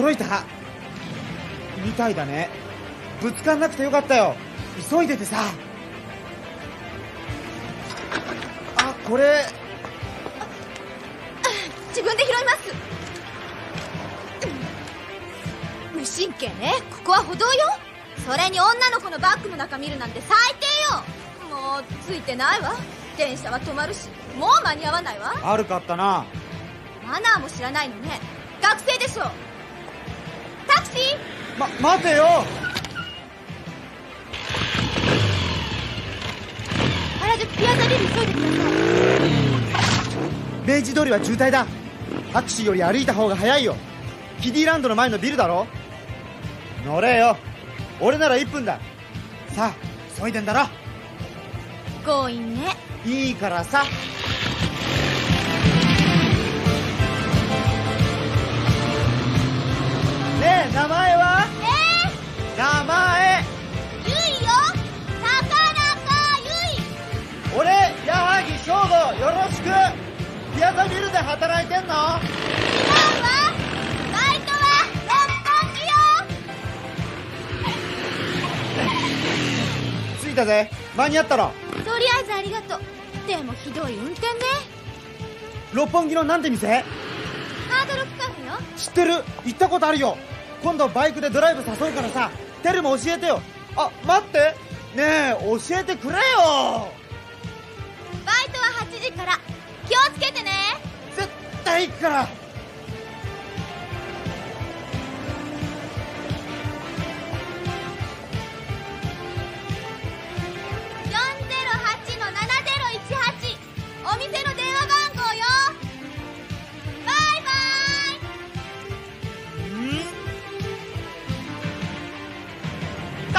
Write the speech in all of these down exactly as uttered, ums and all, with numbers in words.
驚いたみたいだね。ぶつかんなくてよかったよ。急いでてさ。あ、これ自分で拾います。無神経ね。ここは歩道よ。それに女の子のバッグの中見るなんて最低よ。もうついてないわ。電車は止まるし、もう間に合わないわ。 悪かったな。 マナーも知らないのね。学生でしょ。タクシー。 ま、待てよ。 原宿ピアザビル急いでください。 明治通りは渋滞だ。タクシーより歩いた方が早いよ。キディランドの前のビルだろ。乗れよ。俺ならいっぷんだ。さあ、急いでんだろ。 強引ね。 いいからさ。ねえ、名前は？ えー、 名前。 ゆいよ。高中ゆい。 俺、矢作翔吾、よろしく。ピアザビルで働いてんの？違うわ。 バイトは六本木よ。 着いたぜ。間に合ったろ。 とりあえずありがとう。でもひどい運転ね。 六本木のなんて店？ ハードロックカフェよ。 知ってる。行ったことあるよ。今度バイクでドライブ誘うからさ、テルも教えてよ。あ、待って。ねえ、教えてくれよ。 バイトははちじから。気をつけてね。 絶対行くから。 お店の電話番号よ。バイバイ。 ん？だ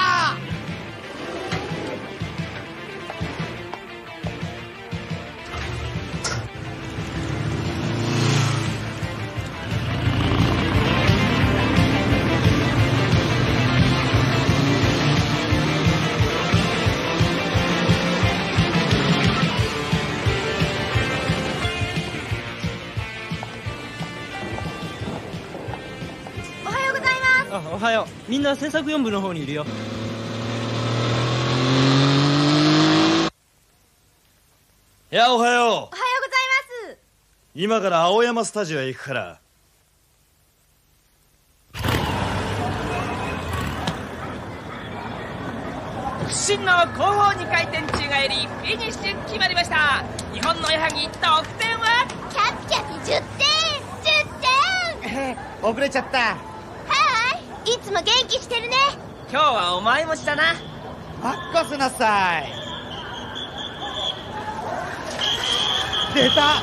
おはよう。みんな制作よん部の方にいるよ。 いや、おはよう。おはようございます。 今から青山スタジオへ行くから。 不審の後方に回転宙返りフィニッシュ決まりました。日本の矢作、得点はキャピキャピじゅってん。じゅってん。 えー、遅れちゃった。 はい、いつも元気してるね。 今日はお前もしたな。 任せなさい。出た。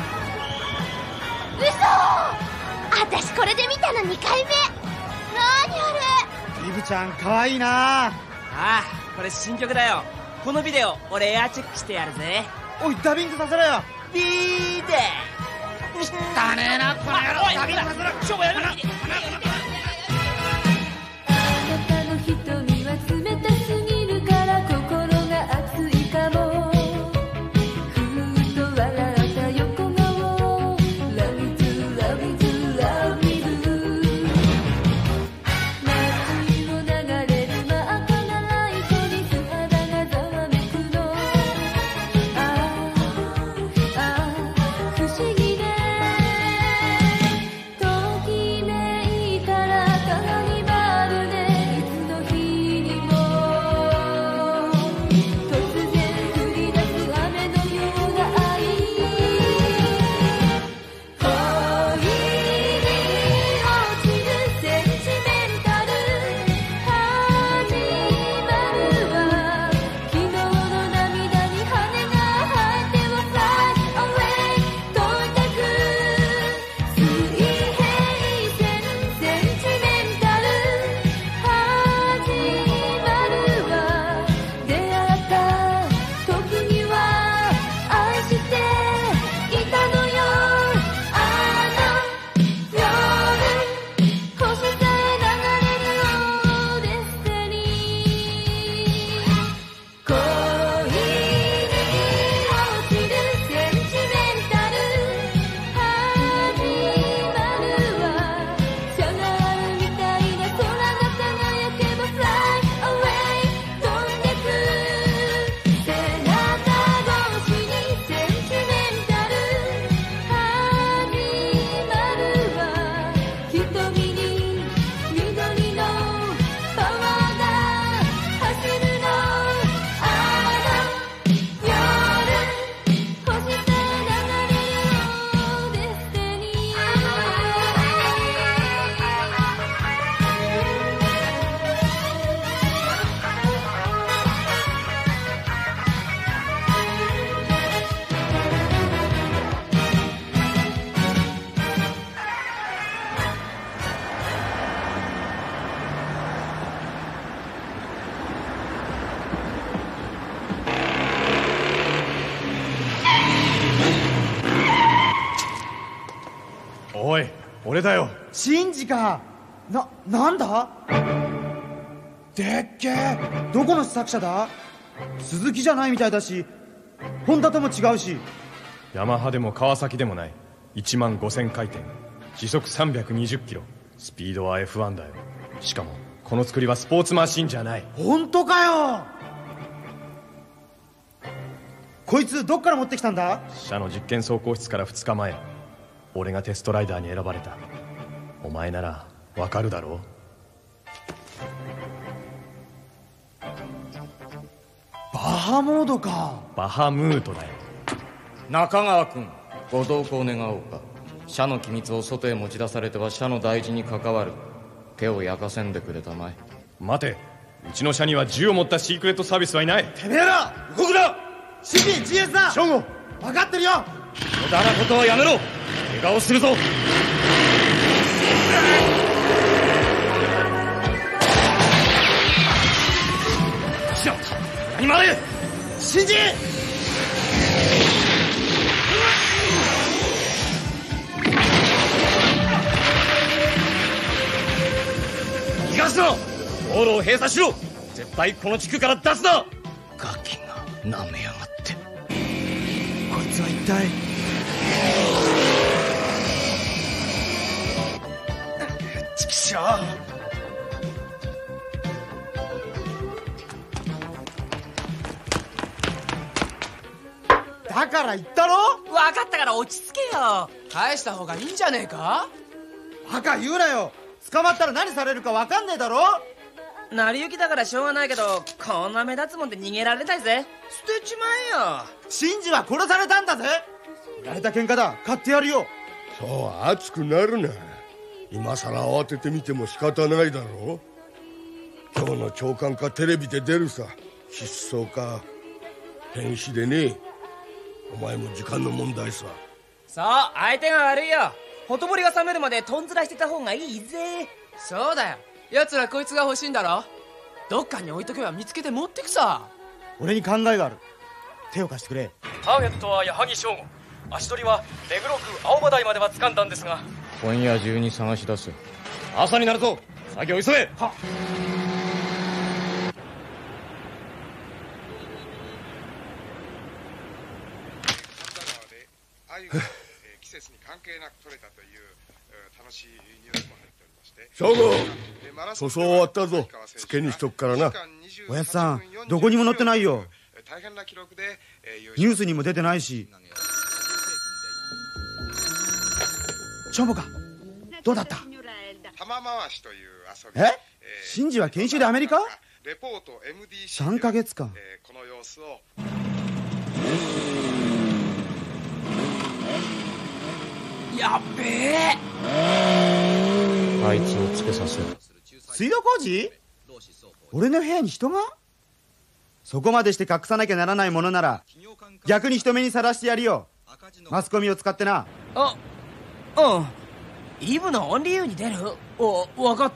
嘘。私これで見たのにかいめ。何あれ。 イブちゃんかわいいな。 ああ、これ新曲だよ。このビデオ俺エアチェックしてやるぜ。 おい、ダビングさせろよ。 ビーデー汚ねえなこの野郎。ダビングさせろ。 勝負やめろ。 不思議でときめいた俺だよ。 シンジか。な、なんだ。でっけえ。どこの作者だ。鈴木じゃないみたいだし、ホンダとも違うし。 ヤマハでも川崎でもない。いちまんごせん回転、時速さんびゃくにじゅっキロ、スピードは エフワン だよ。しかもこの作りはスポーツマシンじゃない。 本当かよ。こいつどっから持ってきたんだ。 社の実験走行室からふつかまえ、俺がテストライダーに選ばれた。お前ならわかるだろう。 バハモードか。 バハムートだよ。 中川君、ご同行願おうか。社の機密を外へ持ち出されては社の大事に関わる。手を焼かせんでくれたまえ。 待て、うちの社には銃を持ったシークレットサービスはいない。 てめえら動くな。シンジ ジーエス だ。 ショーゴ、 分かってるよ。 無駄なことはやめろ。怪我をするぞ。しまった。何まで。 シンジ。 東野、道路を閉鎖しろ。絶対この地区から出すな。ガキが舐めやがって。 こいつは一体。 ちきしょう。 だから言ったろ。 分かったから落ち着けよ。返した方がいいんじゃねえか。 バカ言うなよ。捕まったら何されるか分かんねえだろ。 成り行きだからしょうがないけど、こんな目立つもんで逃げられないぜ。捨てちまえよ。 シンジは殺されたんだぜ。売られた喧嘩だ。買ってやるよ。 そう熱くなるな。今さら慌ててみても仕方ないだろう。今日の朝刊かテレビで出るさ。失踪か変死でね。お前も時間の問題さ。 そう、相手が悪いよ。ほとぼりが冷めるまでとんずらしてた方がいいぜ。そうだよ。奴らこいつが欲しいんだろ。どっかに置いとけば見つけて持ってくさ。 俺に考えがある。手を貸してくれ。 ターゲットは矢作翔吾。足取りは目黒区青葉台までは掴んだんですが、 今夜中に探し出す。朝になるぞ。作業急げ。はっ。 季節に関係なく取れたという楽しいニュースも入っておりまして。 翔吾、塗装終わったぞ。つけにしとくからな。 おやつさん、どこにも載ってないよ。 大変な記録でニュースにも出てないし。チョボか。どうだった。 玉回しという遊び。 え、シンジは研修でアメリカ。 レポート エムディーシーさんかげつかん。 この様子を。 やっべえ。 あいつをつけさせる。 水道工事。俺の部屋に人が。そこまでして隠さなきゃならないものなら逆に人目にさらしてやるよ。マスコミを使ってな。 あ、うん。イブのオンリーユーに出る。お、分かった。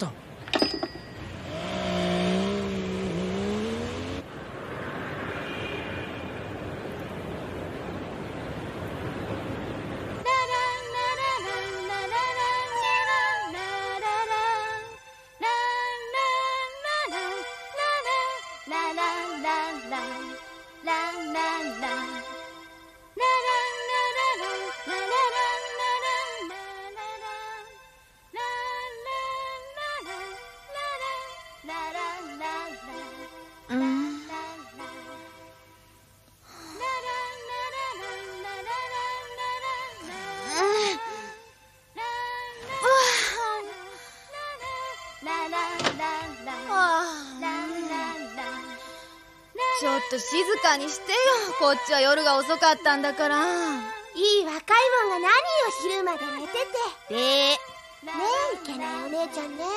ちょっと静かにしてよ。こっちは夜が遅かったんだから。 いい若いもんが何よ、昼まで寝てて。 でねえ、いけないお姉ちゃんね。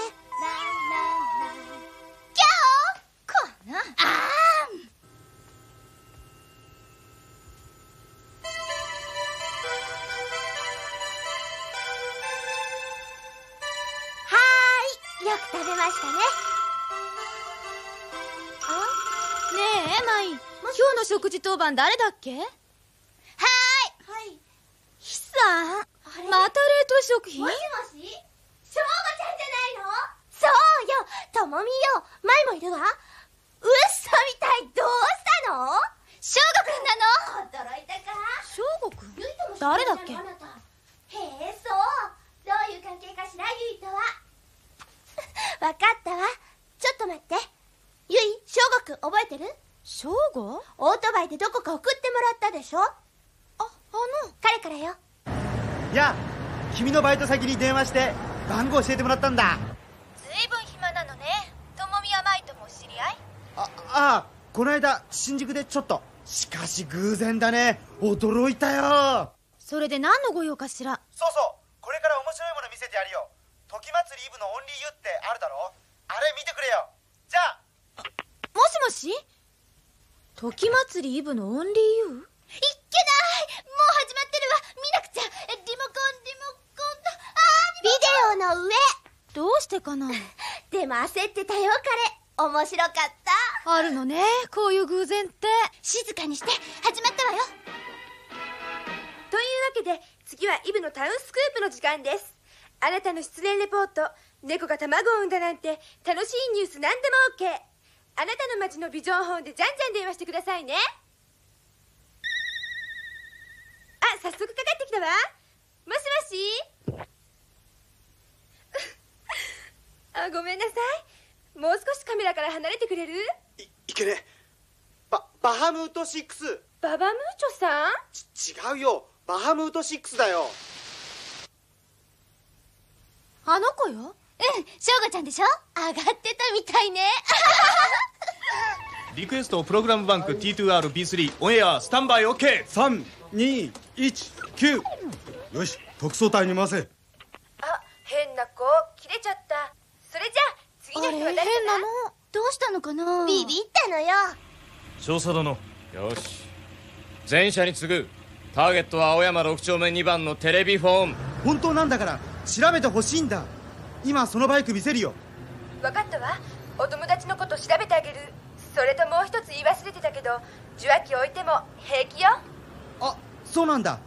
キャオこのあーん。 はーい、よく食べましたね。 ねえマイ、今日の食事当番誰だっけ。はーい。 はい。 ヒさん。 はまた冷凍食品？ もしもし、しょうごちゃんじゃないの？そうよ、ともみよ、まいもいるわ。うっそみたい、どうしたの？ しょうごくんなの？ 驚いたか？ しょうごくん？誰だっけ？ へえ、そう。どういう関係かしら、ゆいとは。わかったわ。ちょっと待って。ゆい、しょうごくん覚えてる？ しょうご？ オートバイでどこか送ってもらったでしょ？あ、 あの彼からよ。 やあ、君のバイト先に電話して番号教えてもらったんだ。 ずいぶん暇なのね。ともみやまいとも知り合い？ あああ、この間新宿でちょっと。しかし偶然だね、驚いたよ。 それで何のご用かしら？ そうそう、これから面白いもの見せてやるよ。時祭りイブのオンリーユってあるだろ、あれ見てくれよ。じゃあ。 もしもし、時祭りイブのオンリーユー？いっけない、もう始まってるわ。見なくちゃ。リモコンリモコンと、 ビデオの上。 どうしてかな。 でも焦ってたよ、彼。面白かった。 あるのね、こういう偶然って。 静かにして、始まったわよ。 というわけで、次はイブのタウンスクープの時間です。あなたの失恋レポート、猫が卵を産んだなんて楽しいニュース何でも OK。 あなたの街のビジョンホーンでじゃんじゃん電話してくださいね。あ、早速かかってきたわ。もしもしあ、ごめんなさい。もう少しカメラから離れてくれる？ い, いけね。ババハムートシックス。 ババムーチョさん？ ち違うよ、バハムートシックスだよ。 あの子よ。 うん、しょうごちゃんでしょ。上がってたみたいね。 リクエストプログラムバンク ティーツーアールビースリー オンエアスタンバイ OK。 さんにいちきゅう。よし、特捜隊に回せ。 あ、変な子切れちゃった。それじゃあ次の日は誰かな？ 変なの。どうしたのかな。 ビビったのよ。 少佐殿。 よし、全社に次ぐ。ターゲットは青山ろく丁目にばんのテレビフォン。 本当なんだから調べてほしいんだ。今そのバイク見せるよ。 分かったわ。お友達のこと調べてあげる。それともう一つ言い忘れてたけど、受話器置いても平気よ。 あ、そうなんだ。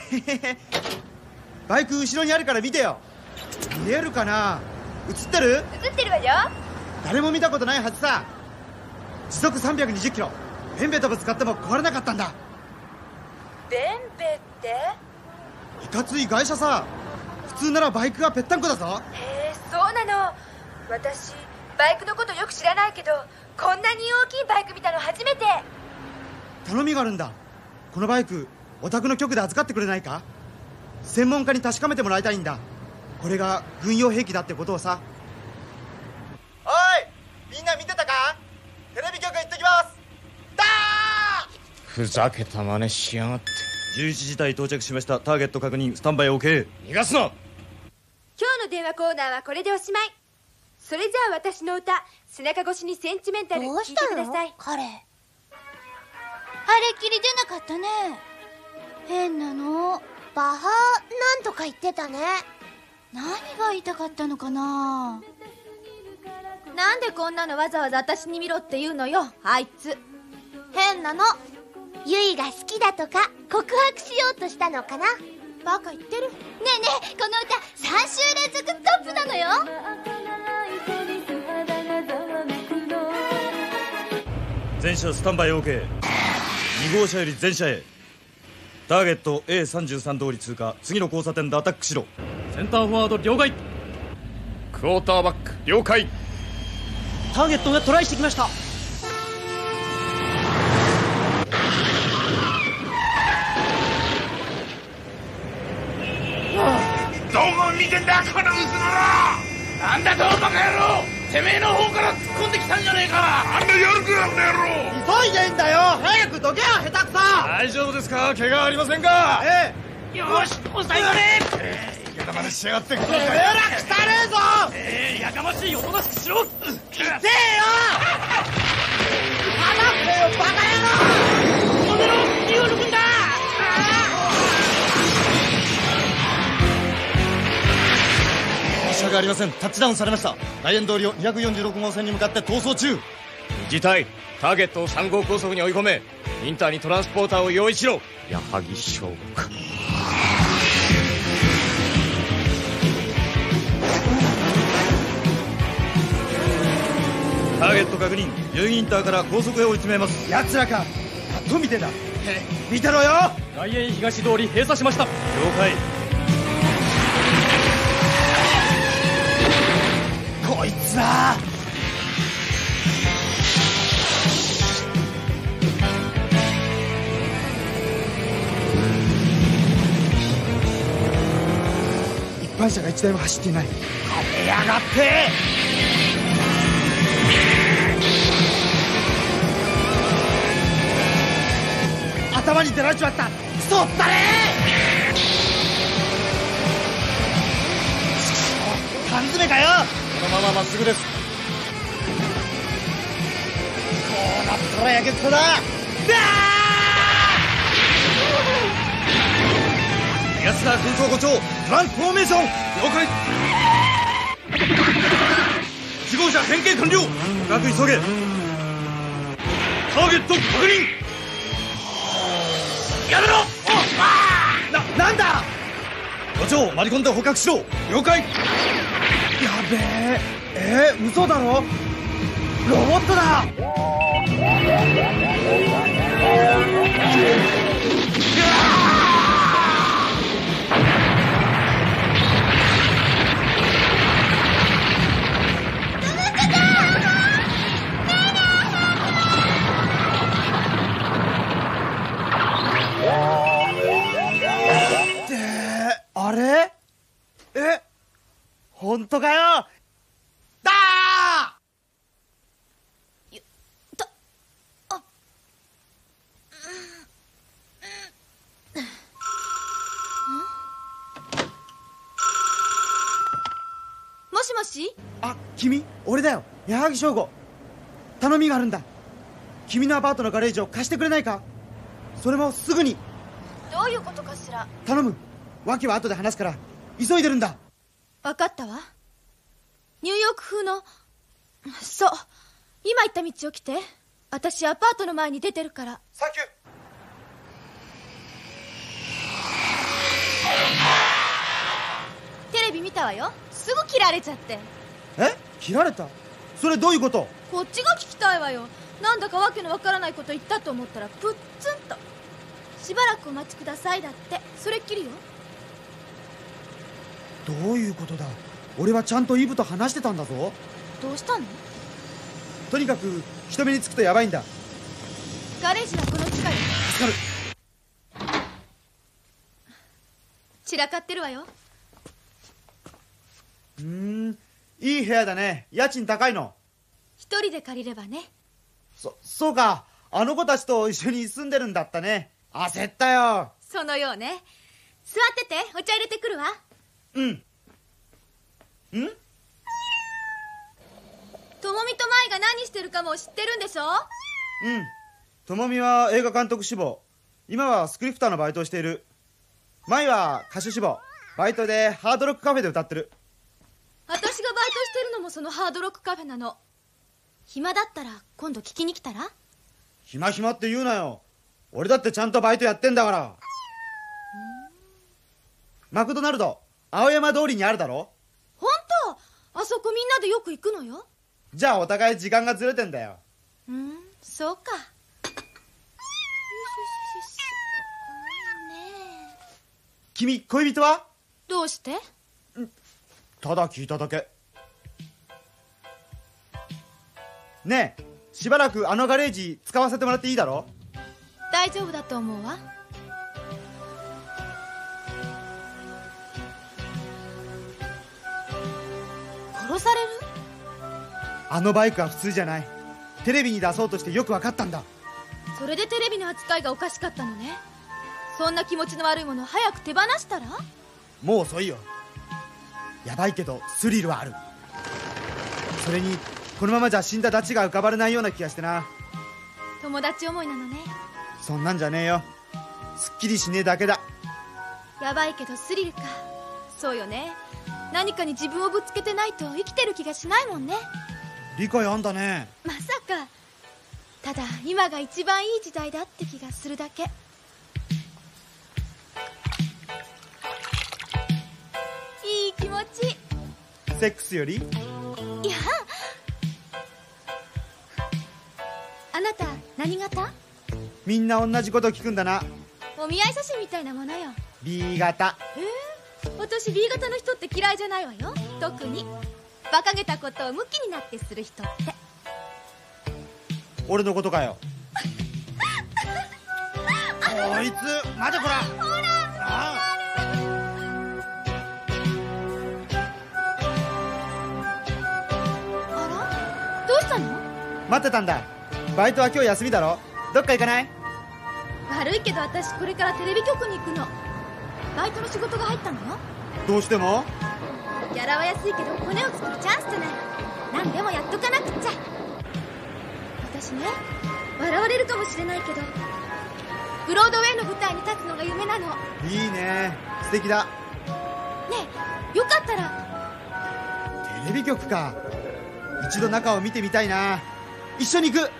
バイク後ろにあるから見てよ。見えるかな。映ってる？ 映ってるわよ。 誰も見たことないはずさ。時速さんびゃくにじゅっキロ。ベンベとぶつかっても壊れなかったんだ。 ベンベっていかつい外車さ。普通ならバイクがぺったんこだぞ。 へえ、そうなの。私バイクのことよく知らないけど、こんなに大きいバイク見たの初めて。 頼みがあるんだ。このバイクお宅の局で預かってくれないか。専門家に確かめてもらいたいんだ。これが軍用兵器だってことをさ。おい、みんな見てたか。テレビ局行ってきます。だー！ ふざけた真似しやがって。 じゅういちじ台到着しました。ターゲット確認、スタンバイ OK。 逃がすな。 今日の電話コーナーはこれでおしまい。それじゃあ私の歌、背中越しにセンチメンタル、 どう聴いてしたのください。 彼。 あれっきり出なかったね。変なの。 バハなんとか言ってたね。 何が言いたかったのかな。なんでこんなのわざわざ私に見ろって言うのよ、あいつ。変なの。 ゆいが好きだとか告白しようとしたのかな。 バカ言ってる。ねえねえ、この歌さん週連続トップなのよ。 全車スタンバイ OK。 に号車より全車へ。ターゲット エーさんじゅうさん 通り通過。次の交差点でアタックしろ。 センターフォワード了解。 クォーターバック了解。 ターゲットがトライしてきました。 どこ見てんだこの薄野郎。なんだとバカ野郎。てめえの方から突っ込んできたんじゃねえか。あんなやるくらんだ野郎。 急いでんだよ、早くどけよ、下手くそ。 大丈夫ですか。怪我ありませんか。 えよし、抑えられ。えー、やかまししやがってくるんだよ。 え、らくたねえぞ。 えー、やかましい、おとなしくしろ。 痛えよ。離せよ、バカ野郎。 止めろ、身を抜くんだ。 車がありません。タッチダウンされました。大円通りをにひゃくよんじゅうろく号線に向かって逃走中。 二次隊、ターゲットをさん号高速に追い込め。インターにトランスポーターを用意しろ。矢作翔吾か。 ターゲット確認。代々木インターから高速へ追い詰めます。 奴らか。どう見てんだ。見てろよ。 外苑東通り閉鎖しました。 了解。 こいつら。一般車が一台も走っていない。はめやがって。頭に出られちまった。クソったれ。缶詰かよ。 このまままっすぐです。 こうなったらやけくそだ。 安田空港護長、トランスフォーメーション。了解。いち号車変形完了。深く急げ。ターゲット確認。やめろ。 な、なんだ。 護長、割り込んで捕獲しろ。了解。 やべえ。えー、嘘だろ。ロボットだ。あれ？え？本当かよ。だー！ た、あ、もしもし？ あ、君？俺だよ。矢作省吾。頼みがあるんだ。君のアパートのガレージを貸してくれないか？それもすぐに。 どういうことかしら？ 頼む。訳は後で話すから急いでるんだ。 分かったわ。ニューヨーク風の、そう、今言った道を来て。私アパートの前に出てるから。 サンキュー。テレビ見たわよ。すぐ切られちゃって。 え？切られた？それどういうこと？ こっちが聞きたいわよ。なんだかわけのわからないこと言ったと思ったらプッツンと。しばらくお待ちくださいだって。それっきりよ。 どういうことだ。俺はちゃんとイブと話してたんだぞ。 どうしたの？ とにかく人目につくとヤバいんだ。 ガレージはこの地下よ。 助かる。 散らかってるわよ。 うーん、いい部屋だね。家賃高いの？ 一人で借りればね。 そ、そうか。あの子たちと一緒に住んでるんだったね。焦ったよ。 そのようね。座ってて、お茶入れてくるわ。 うん。ん？ ともみとまいが何してるかも知ってるんでしょ？ うん。ともみは映画監督志望。今はスクリプターのバイトをしている。まいは歌手志望。バイトでハードロックカフェで歌ってる。 私がバイトしてるのもそのハードロックカフェなの。暇だったら今度聞きに来たら？ 暇暇って言うなよ。俺だってちゃんとバイトやってんだから。マクドナルド青山通りにあるだろ。 本当？あそこみんなでよく行くのよ。 じゃあお互い時間がずれてんだよ。 うん、そうか。 君恋人は？ どうして？ ただ聞いただけ。ねえ、しばらくあのガレージ使わせてもらっていいだろ？ 大丈夫だと思うわ。殺される？ あのバイクは普通じゃない。テレビに出そうとしてよく分かったんだ。 それでテレビの扱いがおかしかったのね。そんな気持ちの悪いもの早く手放したら？ もう遅いよ。やばいけどスリルはある。それにこのままじゃ死んだダチが浮かばれないような気がしてな。 友達思いなのね。 そんなんじゃねえよ。すっきりしねえだけだ。 やばいけどスリルか。そうよね。何かに自分をぶつけてないと生きてる気がしないもんね。 理解あんだね。 まさか。ただ今が一番いい時代だって気がするだけ。いい気持ち。 セックスより？ いや、 あなた何型？ みんな同じこと聞くんだな。 お見合い写真みたいなものよ。 B 型。 えー、私 B 型の人って嫌いじゃないわよ。特に馬鹿げたことをムキになってする人って。 俺のことかよ。こいつ待てこら。ほらああら、どうしたの？ 待ってたんだ。バイトは今日休みだろ。どっか行かない？ 悪いけど私これからテレビ局に行くの。バイトの仕事が入ったのよ。 どうしても？ ギャラは安いけどコネを作るチャンスじゃない。何でもやっとかなくっちゃ。私ね、笑われるかもしれないけどブロードウェイの舞台に立つのが夢なの。 いいね、素敵だ。 ねえ、よかったら。 テレビ局か。一度中を見てみたいな。一緒に行く。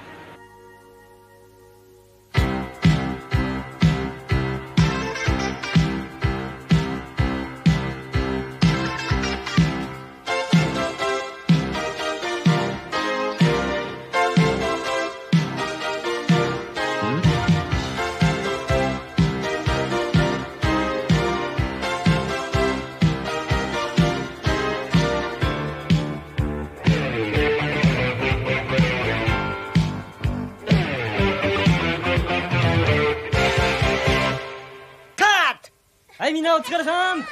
はい、みんなお疲れさん。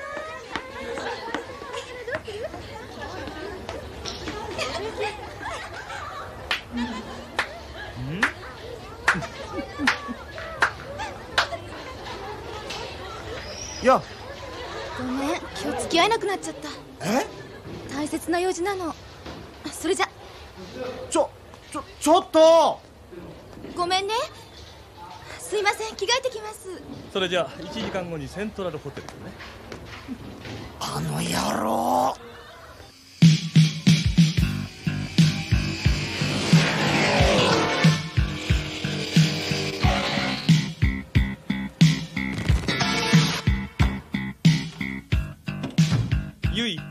よ。 ごめん、今日付き合えなくなっちゃった。 え？ 大切な用事なの。それじゃ。 ちょちょちょっと。 ごめんね。すいません、着替えてきます。 それじゃあいちじかんごにセントラルホテルでね。 あの野郎。 ゆい。 はい。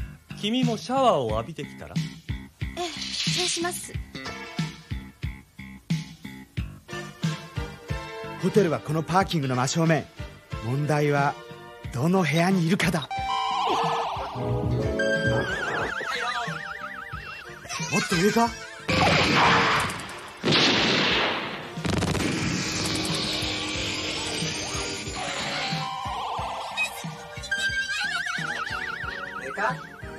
君もシャワーを浴びてきたら？ ええ、そうします。 ホテルはこのパーキングの真正面。問題はどの部屋にいるかだ。もっと上か？上か？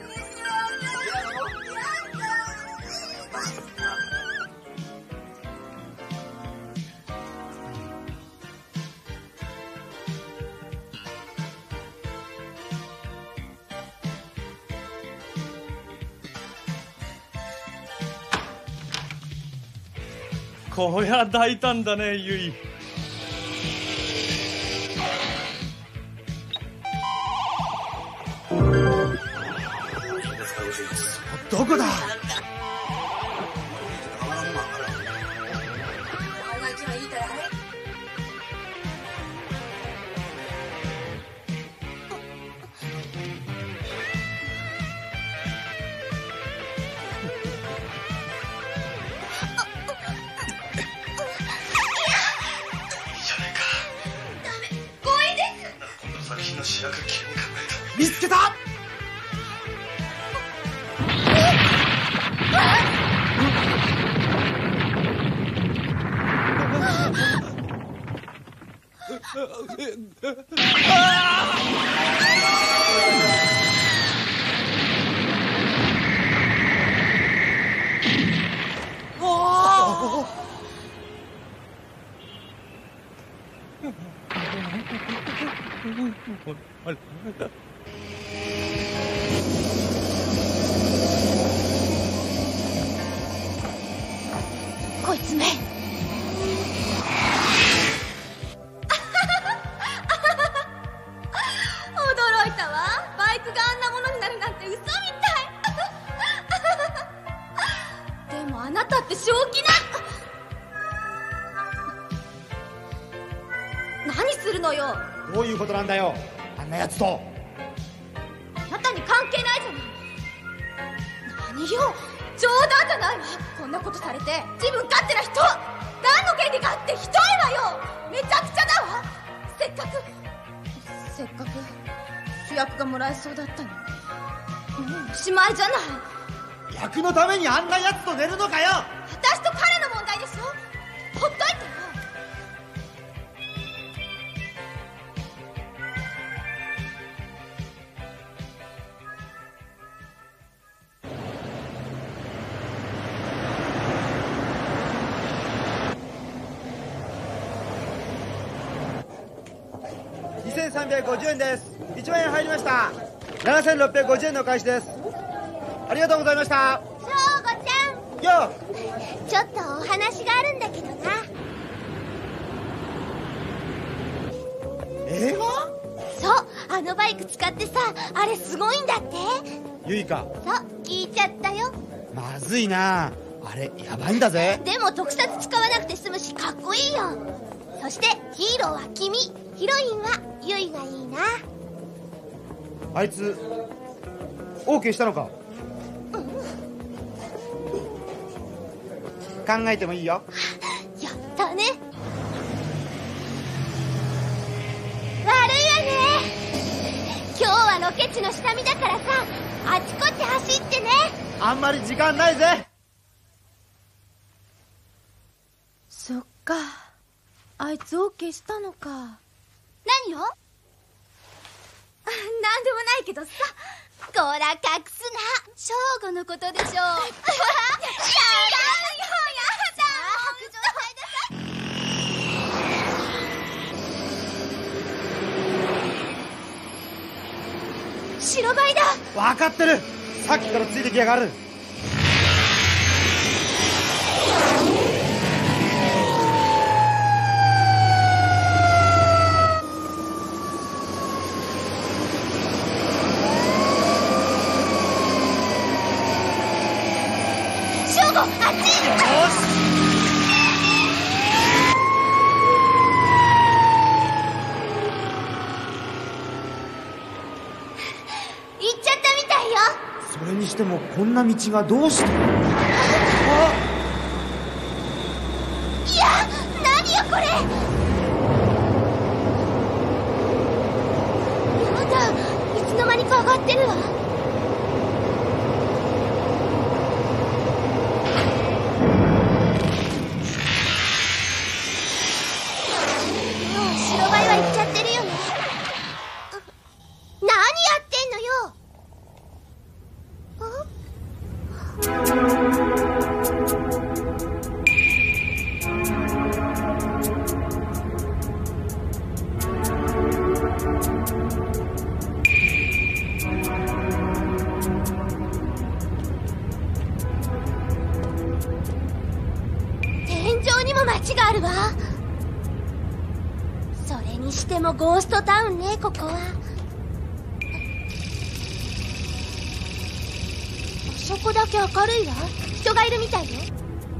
こりゃ大胆だね、ゆい。 どこだ？見つけた！ こいつめ。驚いたわ。バイクがあんなものになるなんて嘘みたい。でもあなたって正気な。何するのよ。 どういうことなんだよ、あんなやつと。 あなたに関係ないじゃない。何よ、 冗談じゃないわ。こんなことされて自分勝手な人、何の権利があってひどいわよ。めちゃくちゃだわ。せっかくせっかく主役がもらえそうだったのに、もうおしまいじゃない。 役のためにあんな奴と寝るのかよ。 私と彼の問題でしょ。ほっといてよ。 にせんさんびゃくごじゅうえんです。いちまんえん入りました。ななせんろっぴゃくごじゅうえんのお返しです。ありがとうございました。 翔吾ちゃん。 よちょっとお話があるんだけどな。 映画？ そう、あのバイク使ってさ、あれすごいんだって。 ゆいか。 そう、聞いちゃったよ。 まずいな。あれやばいんだぜ。 でも特撮使わなくて済むしかっこいいよ。そしてヒーローは君、ヒロインはユイがいいな。 あいつ オーケー したのか？考えてもいいよ。 やったね。悪いわね。今日はロケ地の下見だからさ、あちこち走ってね。 あんまり時間ないぜ。 そっか、あいつ オーケー したのか。 何よ。なんでもないけどさ。こら隠すな。 正吾のことでしょう。やだよ、やだ。 白バイだ。 分かってる。さっきからついてきやがる。 翔吾、あっち。よし。 それにしてもこんな道がどうして。あ、 いや、何よこれ。やだ、いつの間にか上がってるわ。もう白バイは行っちゃってるよね。何やってんのよ。天井にも街があるわ。それにしてもゴーストタウンね、ここは。そこだけ明るいわ。人がいるみたいよ。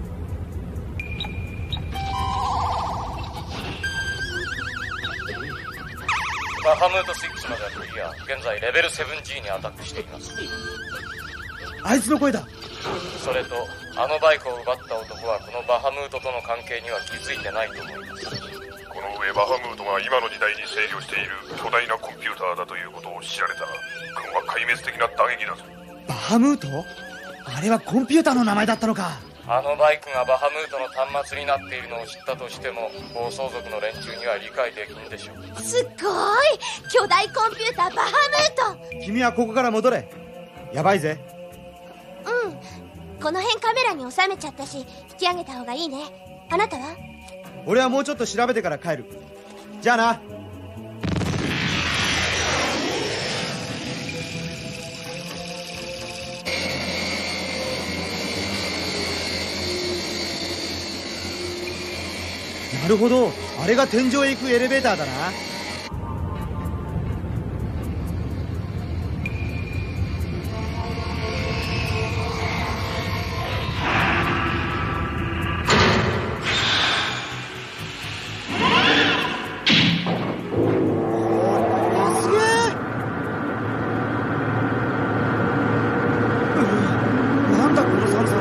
バハムートシックスまではクリア。現在レベル セブンジー にアタックしています。 あいつの声だ。 それとあのバイクを奪った男はこのバハムートとの関係には気づいてないと思います。 この上バハムートが今の時代に制御している巨大なコンピューターだということを知られたら軍は壊滅的な打撃だぞ。 バハムート？あれはコンピューターの名前だったのか。 あのバイクがバハムートの端末になっているのを知ったとしても暴走族の連中には理解できんでしょう。 すっごい巨大コンピューターバハムート。 君はここから戻れ。やばいぜ。 うん、この辺カメラに収めちゃったし引き上げた方がいいね。あなたは？ 俺はもうちょっと調べてから帰る。じゃあな。なるほど、あれが天井へ行くエレベーターだな。すげえ。なんだこの寒さ。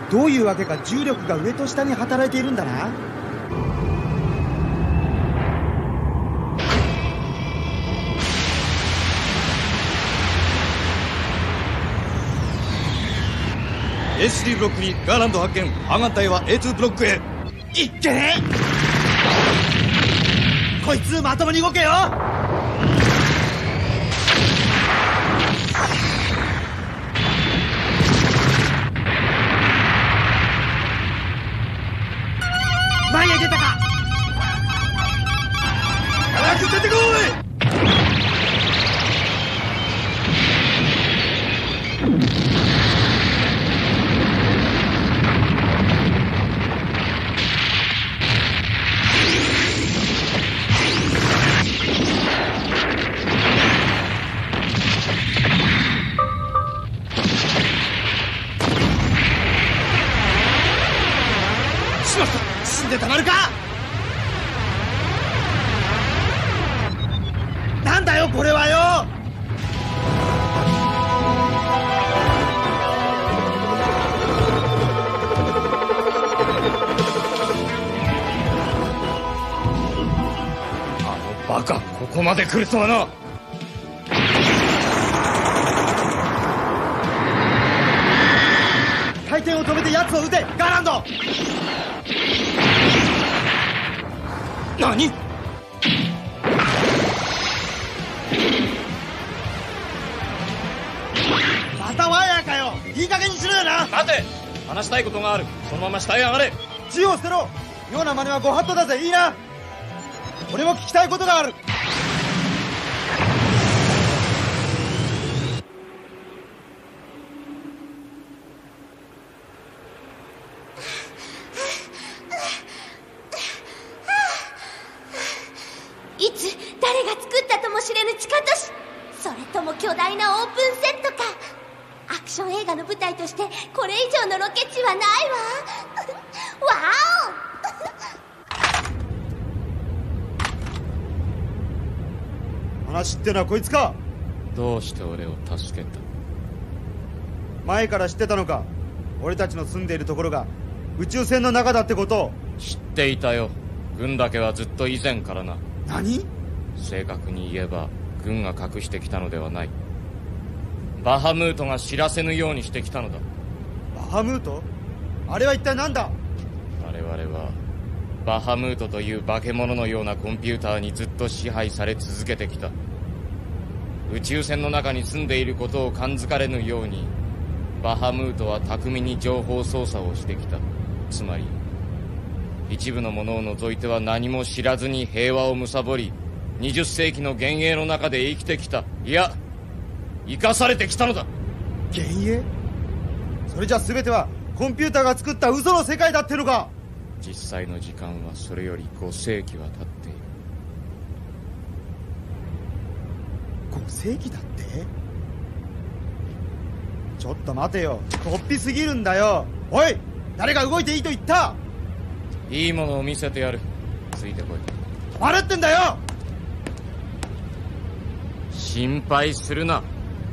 どういうわけか重力が上と下に働いているんだな。 エースリー ブロックにガーランド発見。ハガン隊は エーツー ブロックへ。 いっけねえ、こいつまともに動けよ。前へ出たか。 早く出てこい。 死んでたまるか。なんだよこれはよ。 あのバカ、ここまで来るとはな。 回転を止めて奴を撃て、ガーランド。 何？ またワイヤーかよ。いい加減にしろよな。 待て、話したいことがある。そのまま下へ上がれ。 銃を捨てろ。妙な真似はご法度だぜ。いいな。俺も聞きたいことがある。 いつ誰が作ったともしれぬ地下都市、それとも巨大なオープンセットか。アクション映画の舞台としてこれ以上のロケ地はないわ。わお。話ってのはこいつか。 どうして俺を助けた？ 前から知ってたのか。俺たちの住んでいるところが宇宙船の中だってことを。 知っていたよ。軍だけはずっと以前からな。 何？ 正確に言えば軍が隠してきたのではない。バハムートが知らせぬようにしてきたのだ。 バハムート？あれは一体何だ？ 我々はバハムートという化け物のようなコンピューターにずっと支配され続けてきた。宇宙船の中に住んでいることを感づかれぬようにバハムートは巧みに情報操作をしてきた。つまり一部のものを除いては何も知らずに平和を貪り、にじゅっ世紀の幻影の中で生きてきた。いや、生かされてきたのだ。 幻影？それじゃ全てはコンピューターが作った嘘の世界だってのか。 実際の時間はそれよりご世紀は経っている。 ご世紀だって？ちょっと待てよ、とっぴすぎるんだよ。おい、誰が動いていいと言った？ いいものを見せてやる。ついてこい。 止まれってんだよ。 心配するな。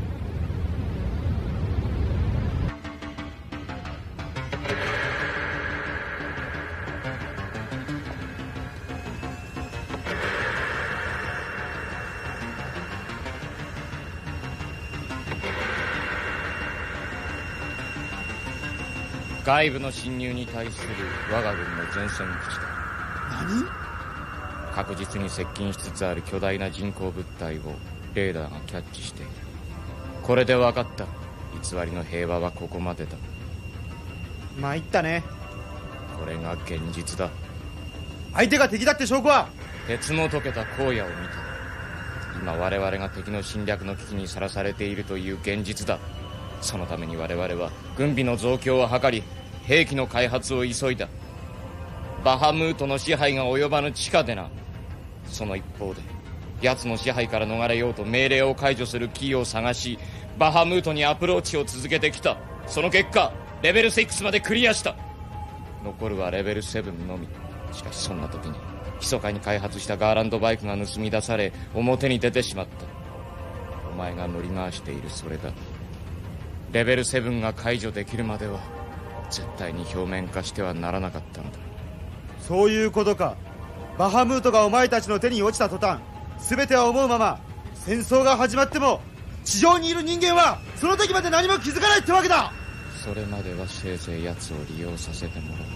外部の侵入に対する我が軍の前線基地だ。 何？ 確実に接近しつつある巨大な人工物体をレーダーがキャッチしている。これで分かった。偽りの平和はここまでだ。 参ったね。 これが現実だ。 相手が敵だって証拠は？ 鉄の溶けた荒野を見た。今我々が敵の侵略の危機にさらされているという現実だ。そのために我々は軍備の増強を図り、兵器の開発を急いだ。バハムートの支配が及ばぬ地下でな。その一方で奴の支配から逃れようと命令を解除するキーを探し、バハムートにアプローチを続けてきた。その結果レベルろくまでクリアした。残るはレベルななのみ。しかしそんな時に密かに開発したガーランドバイクが盗み出され表に出てしまった。お前が乗り回しているそれだ。レベルななが解除できるまでは絶対に表面化してはならなかったのだ。 そういうことか。バハムートがお前たちの手に落ちた途端、全ては思うまま戦争が始まっても地上にいる人間はその時まで何も気づかないってわけだ。 それまではせいぜい奴を利用させてもらう。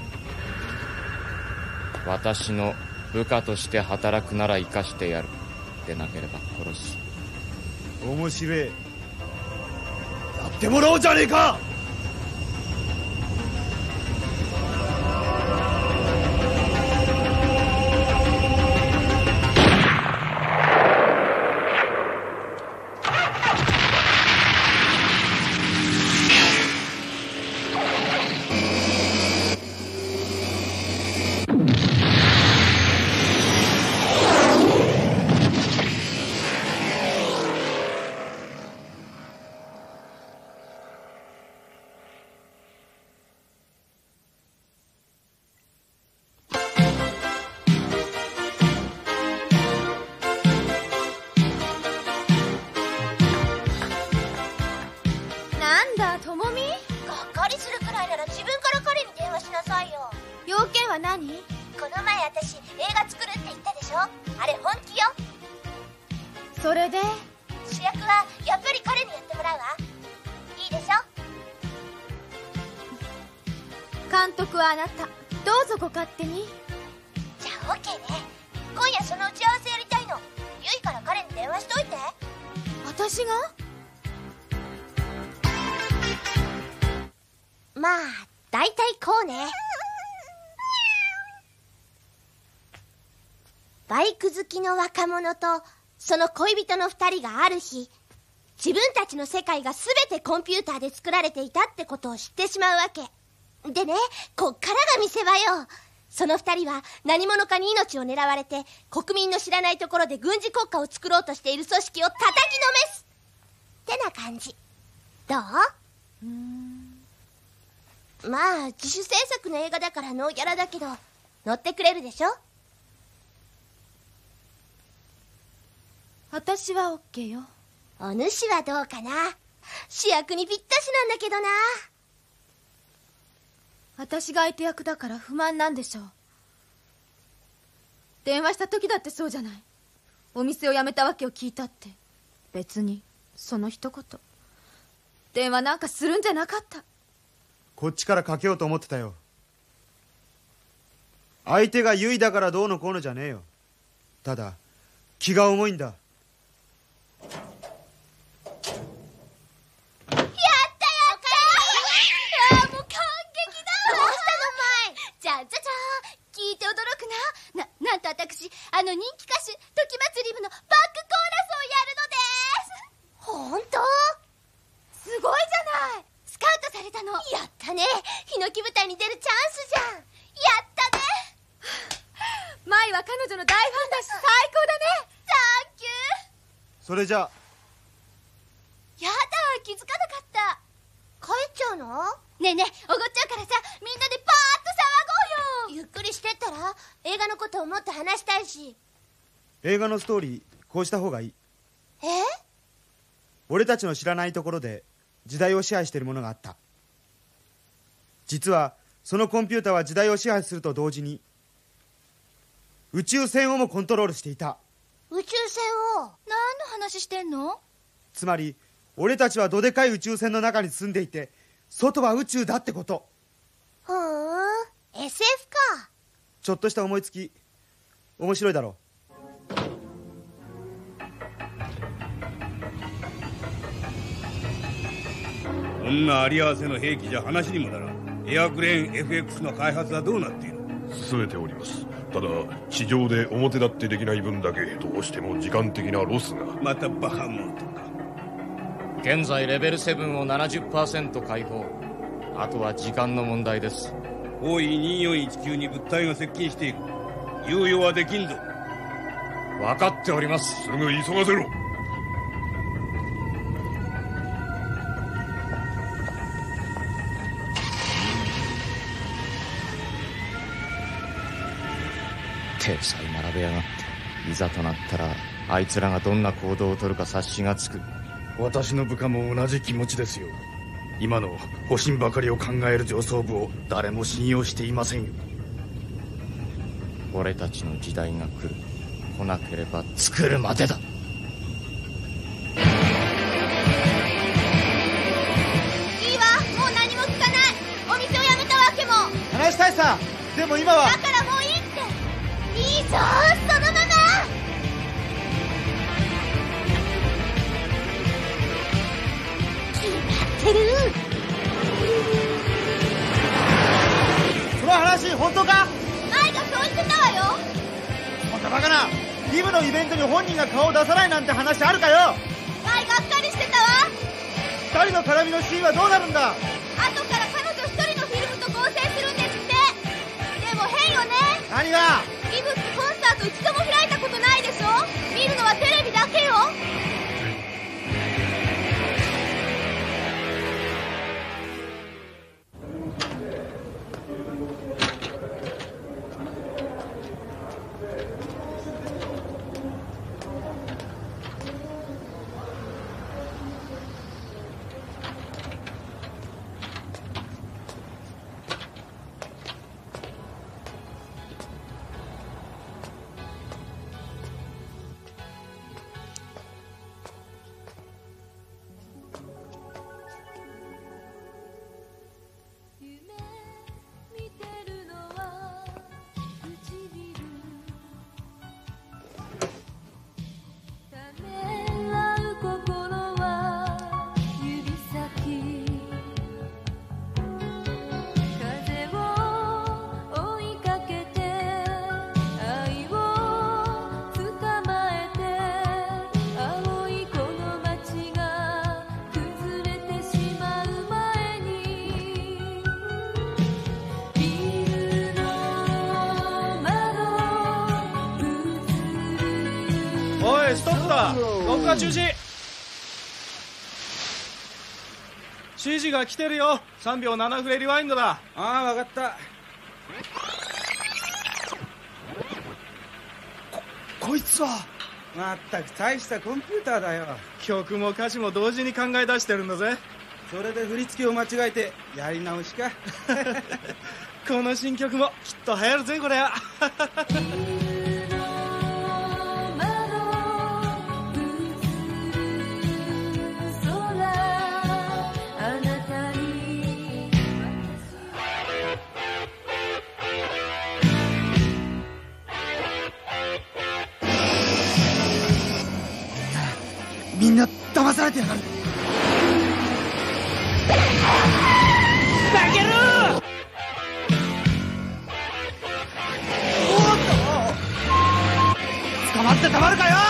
私の部下として働くなら生かしてやる。でなければ殺す。 面白い。やってもらおうじゃねえか。 それで主役はやっぱり彼にやってもらうわ。いいでしょ。 監督はあなた、どうぞご勝手に。 じゃあ OK ね。今夜その打ち合わせやりたいの。ゆいから彼に電話しといて。 私が？ まあだいたいこうね。バイク好きの若者とその恋人の二人がある日、自分たちの世界が全てコンピューターで作られていたってことを知ってしまうわけでね。こっからが見せ場よ。その二人は何者かに命を狙われて国民の知らないところで軍事国家を作ろうとしている組織を叩きのめすってな感じ。どう？うーん、まあ自主制作の映画だからノーギャラだけど乗ってくれるでしょ。 私は OK よ。 お主はどうかな。主役にぴったしなんだけどな。 私が相手役だから不満なんでしょう。電話した時だってそうじゃない。お店を辞めたわけを聞いたって。別にその一言、電話なんかするんじゃなかった。 こっちからかけようと思ってたよ。相手がユイだからどうのこうのじゃねえよ。ただ気が重いんだ。 なんと私、あの人気歌手時祭り部のバックコーラスをやるのです。本当？すごいじゃない。スカウトされたの。やったね。ヒノキ舞台に出るチャンスじゃん。やったね。 舞は彼女の大ファンだし最高だね。 サンキュー。 それじゃあ。 やだ、気づかなかった。帰っちゃうの？ねえねえ、おごっちゃうからさ、みんなでパーッと騒ごうよ。ゆっくりしてったら、映画のことをもっと話したいし。 映画のストーリーこうした方がいい。 え？ 俺たちの知らないところで時代を支配しているものがあった。実はそのコンピューターは時代を支配すると同時に宇宙船をもコントロールしていた。 宇宙船を？ 何の話してんの？ つまり俺たちはどでかい宇宙船の中に住んでいて、外は宇宙だってこと。 ふーん、 エスエフ か。 ちょっとした思いつき、面白いだろう。こんなあり合わせの兵器じゃ話にもならん。エアクレーン エフエックス の開発はどうなっている？ 進めております。ただ地上で表立ってできない分だけどうしても時間的なロスが。 またバハムートか。 現在レベルセブンを ななじゅっパーセント 解放。あとは時間の問題です。 方位にーよんいちきゅうに物体が接近している。猶予はできんぞ。 分かっております。 すぐ急がせろ。 体裁並べやがって。いざとなったらあいつらがどんな行動をとるか察しがつく。 私の部下も同じ気持ちですよ。 今の保身ばかりを考える上層部を誰も信用していませんよ。 俺たちの時代が来る。来なければ作るまでだ。 いいわ、もう何も聞かない。お店を辞めたわけも。 話したいさ。でも今は。 だからもういいって。いいぞ、そのまま。決まってる。 その話本当か？ 舞がそう言ってたわよ。 そんなバカな。リブのイベントに本人が顔を出さないなんて話あるかよ。 舞がっかりしてたわ。 二人の絡みのシーンはどうなるんだ？ 後から彼女一人のフィルムと合成するんですって。でも変よね。 何が？ リブってコンサート一度も開いたことないでしょ。見るのはテレビだけよ。 ストップだ。録画中止。指示が来てるよ。さんびょうななフレリワインドだ。 ああ、分かった。 ここいつはまったく大したコンピューターだよ。 曲も歌詞も同時に考え出してるんだぜ。 それで振り付けを間違えてやり直しか。 この新曲もきっと流行るぜこれは。 みんな騙されてやがる。 バケルー！ おっと！捕まってたまるかよ！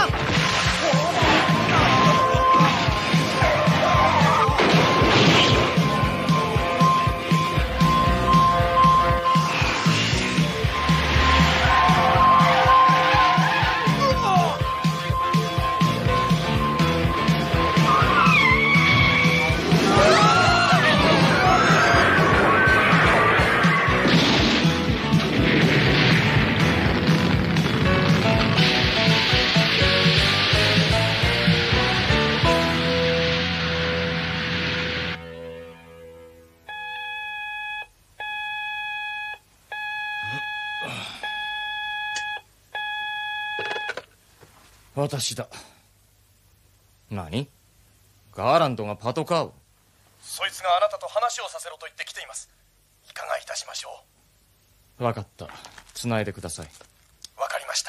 私だ。何？ガーランドがパトカーを？ そいつがあなたと話をさせろと言って来ています。いかがいたしましょう。分かった。繋いでください。 わかりました。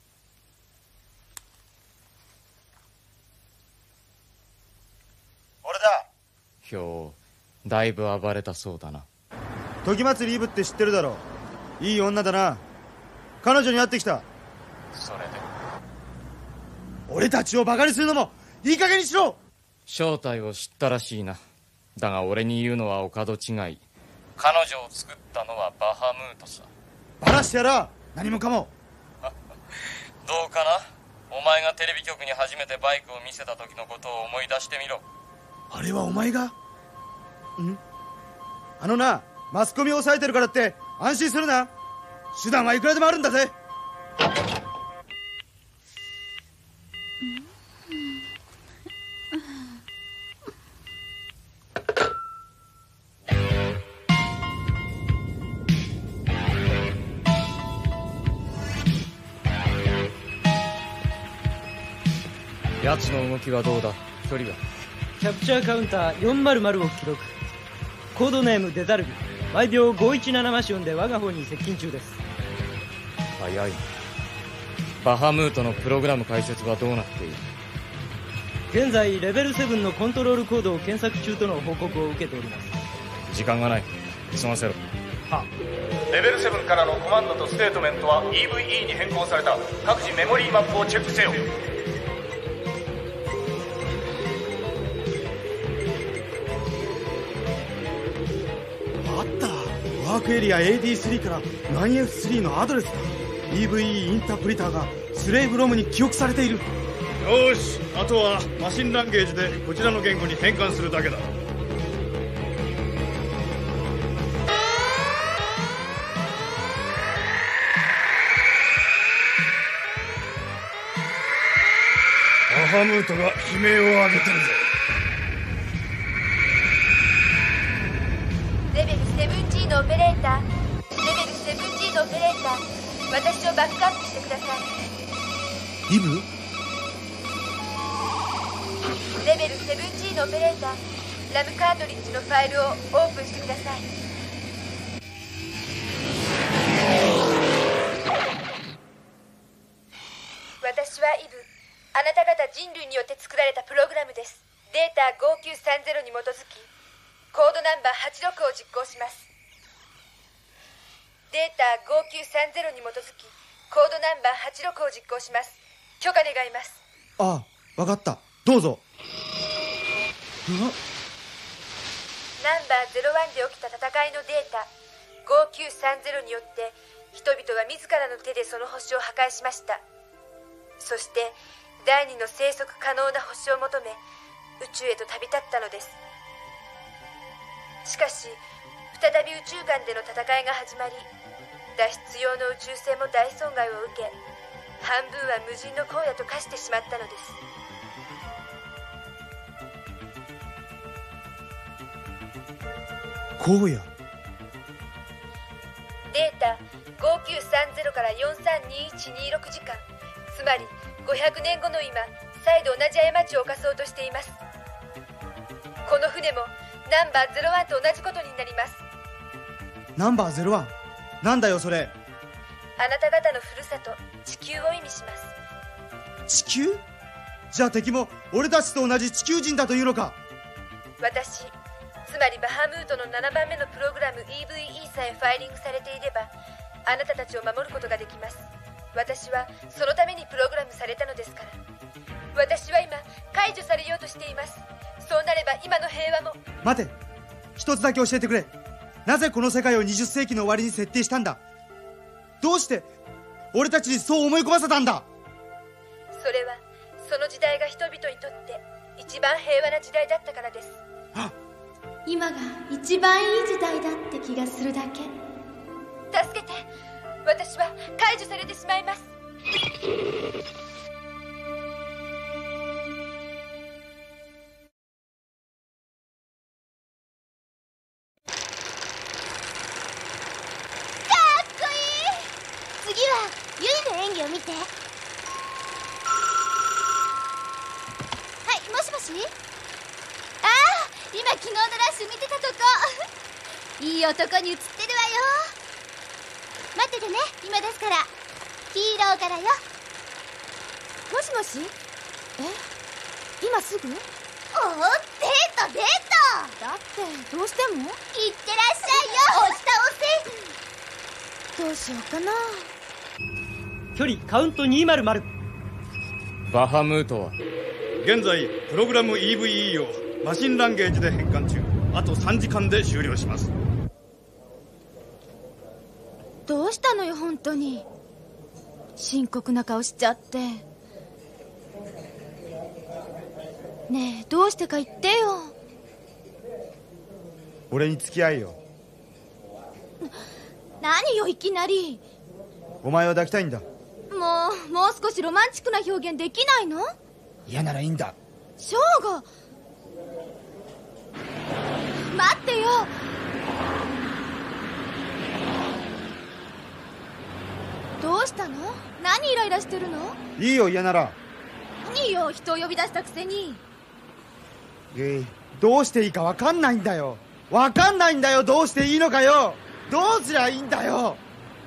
俺だ。 ひょう、だいぶ暴れたそうだな。 時松リーブって知ってるだろう。いい女だな。彼女に会ってきた。 それで俺たちをバカにするのもいい加減にしろ。 正体を知ったらしいな。だが俺に言うのはお門違い。彼女を作ったのはバハムートさ。 バラしてやら。何もかも。 どうかな。お前がテレビ局に初めてバイクを見せた時のことを思い出してみろ。 あれはお前が？ん？あのな、マスコミを抑えてるからって安心するな。手段はいくらでもあるんだぜ。 奴の動きはどうだ？距離は？ キャプチャーカウンターよんまるまるを記録。コードネームデザルビ、毎秒ごひゃくじゅうななマシオンで我が方に接近中です。 早い。バハムートのプログラム解説はどうなっている？ 現在レベルセブンのコントロールコードを検索中との報告を受けております。 時間がない。急がせろ。 はレベルセブンからのコマンドとステートメントは イーブイイー に変更された。各自メモリーマップをチェックせよ。 あった。ワークエリア エーディースリー から ナインエフスリー のアドレスだ。 イーブイイー インタープリターがスレイブロムに記憶されている。 よし、あとはマシンランゲージでこちらの言語に変換するだけだ。バハムートが悲鳴を上げてるぜ。 レベル セブンジー のオペレーター、レベル セブンジー のオペレーター、私をバックアップしてください。 イブ？ レベル セブンジー のオペレーター、ラムカートリッジのファイルをオープンしてください。私はイブ、あなた方人類によって作られたプログラムです。データごきゅうさんゼロに基づきコードナンバーはちじゅうろくを実行します。データごきゅうさんゼロに基づきコードナンバーはちじゅうろくを実行します。許可願います。 ああ、わかった。どうぞ。 ナンバーゼロワンで起きた戦いのデータごきゅうさんゼロによって人々は自らの手でその星を破壊しました。そして第二の生息可能な星を求め宇宙へと旅立ったのです。しかし再び宇宙間での戦いが始まり、脱出用の宇宙船も大損害を受け、半分は無人の荒野と化してしまったのです。 荒野。 データごきゅうさんゼロからよんさんにいちにろく時間、つまりごひゃくねんごの今、再度同じ過ちを犯そうとしています。この船もナンバーゼロワンと同じことになります。 ナンバーゼロワン？なんだよそれ。 あなた方のふるさと地球を意味します。 地球？じゃあ敵も俺たちと同じ地球人だというのか。 私、つまりバハムートのななばんめのプログラム イーブイイー さえファイリングされていれば、あなたたちを守ることができます。私はそのためにプログラムされたのですから。私は今解除されようとしています。そうなれば今の平和も。 待て、一つだけ教えてくれ。なぜこの世界をにじゅっせいきの終わりに設定したんだ。どうして俺たちにそう思い込ませたんだ。 それはその時代が人々にとって一番平和な時代だったからです。 今が一番いい時代だって気がするだけ。 助けて、私は解除されてしまいます。 を見て。はい、もしもし。ああ、今昨日のラッシュ見てたとこ。いい男に映ってるわよ。待っててね、今ですから。ヒーローからよ。 もしもし。え、今すぐ？おお、デートデート。 だってどうしても？ いってらっしゃいよ。押し倒せ。 どうしようかな。 距離カウントにひゃく。 バハムートは現在プログラム イーブイイー をマシンランゲージで変換中。あとさんじかんで終了します。 どうしたのよ本当に。深刻な顔しちゃって。ねえ、どうしてか言ってよ。 俺に付き合いよ。 何よいきなり。 お前を抱きたいんだ。 もうもう少しロマンチックな表現できないの？ 嫌ならいいんだ。 ショーゴ、待ってよ。どうしたの？何イライラしてるの？ いいよ、嫌なら。 何よ、人を呼び出したくせに。 えい、どうしていいか分かんないんだよ。分かんないんだよ。どうしていいのかよ。どうすりゃいいんだよ。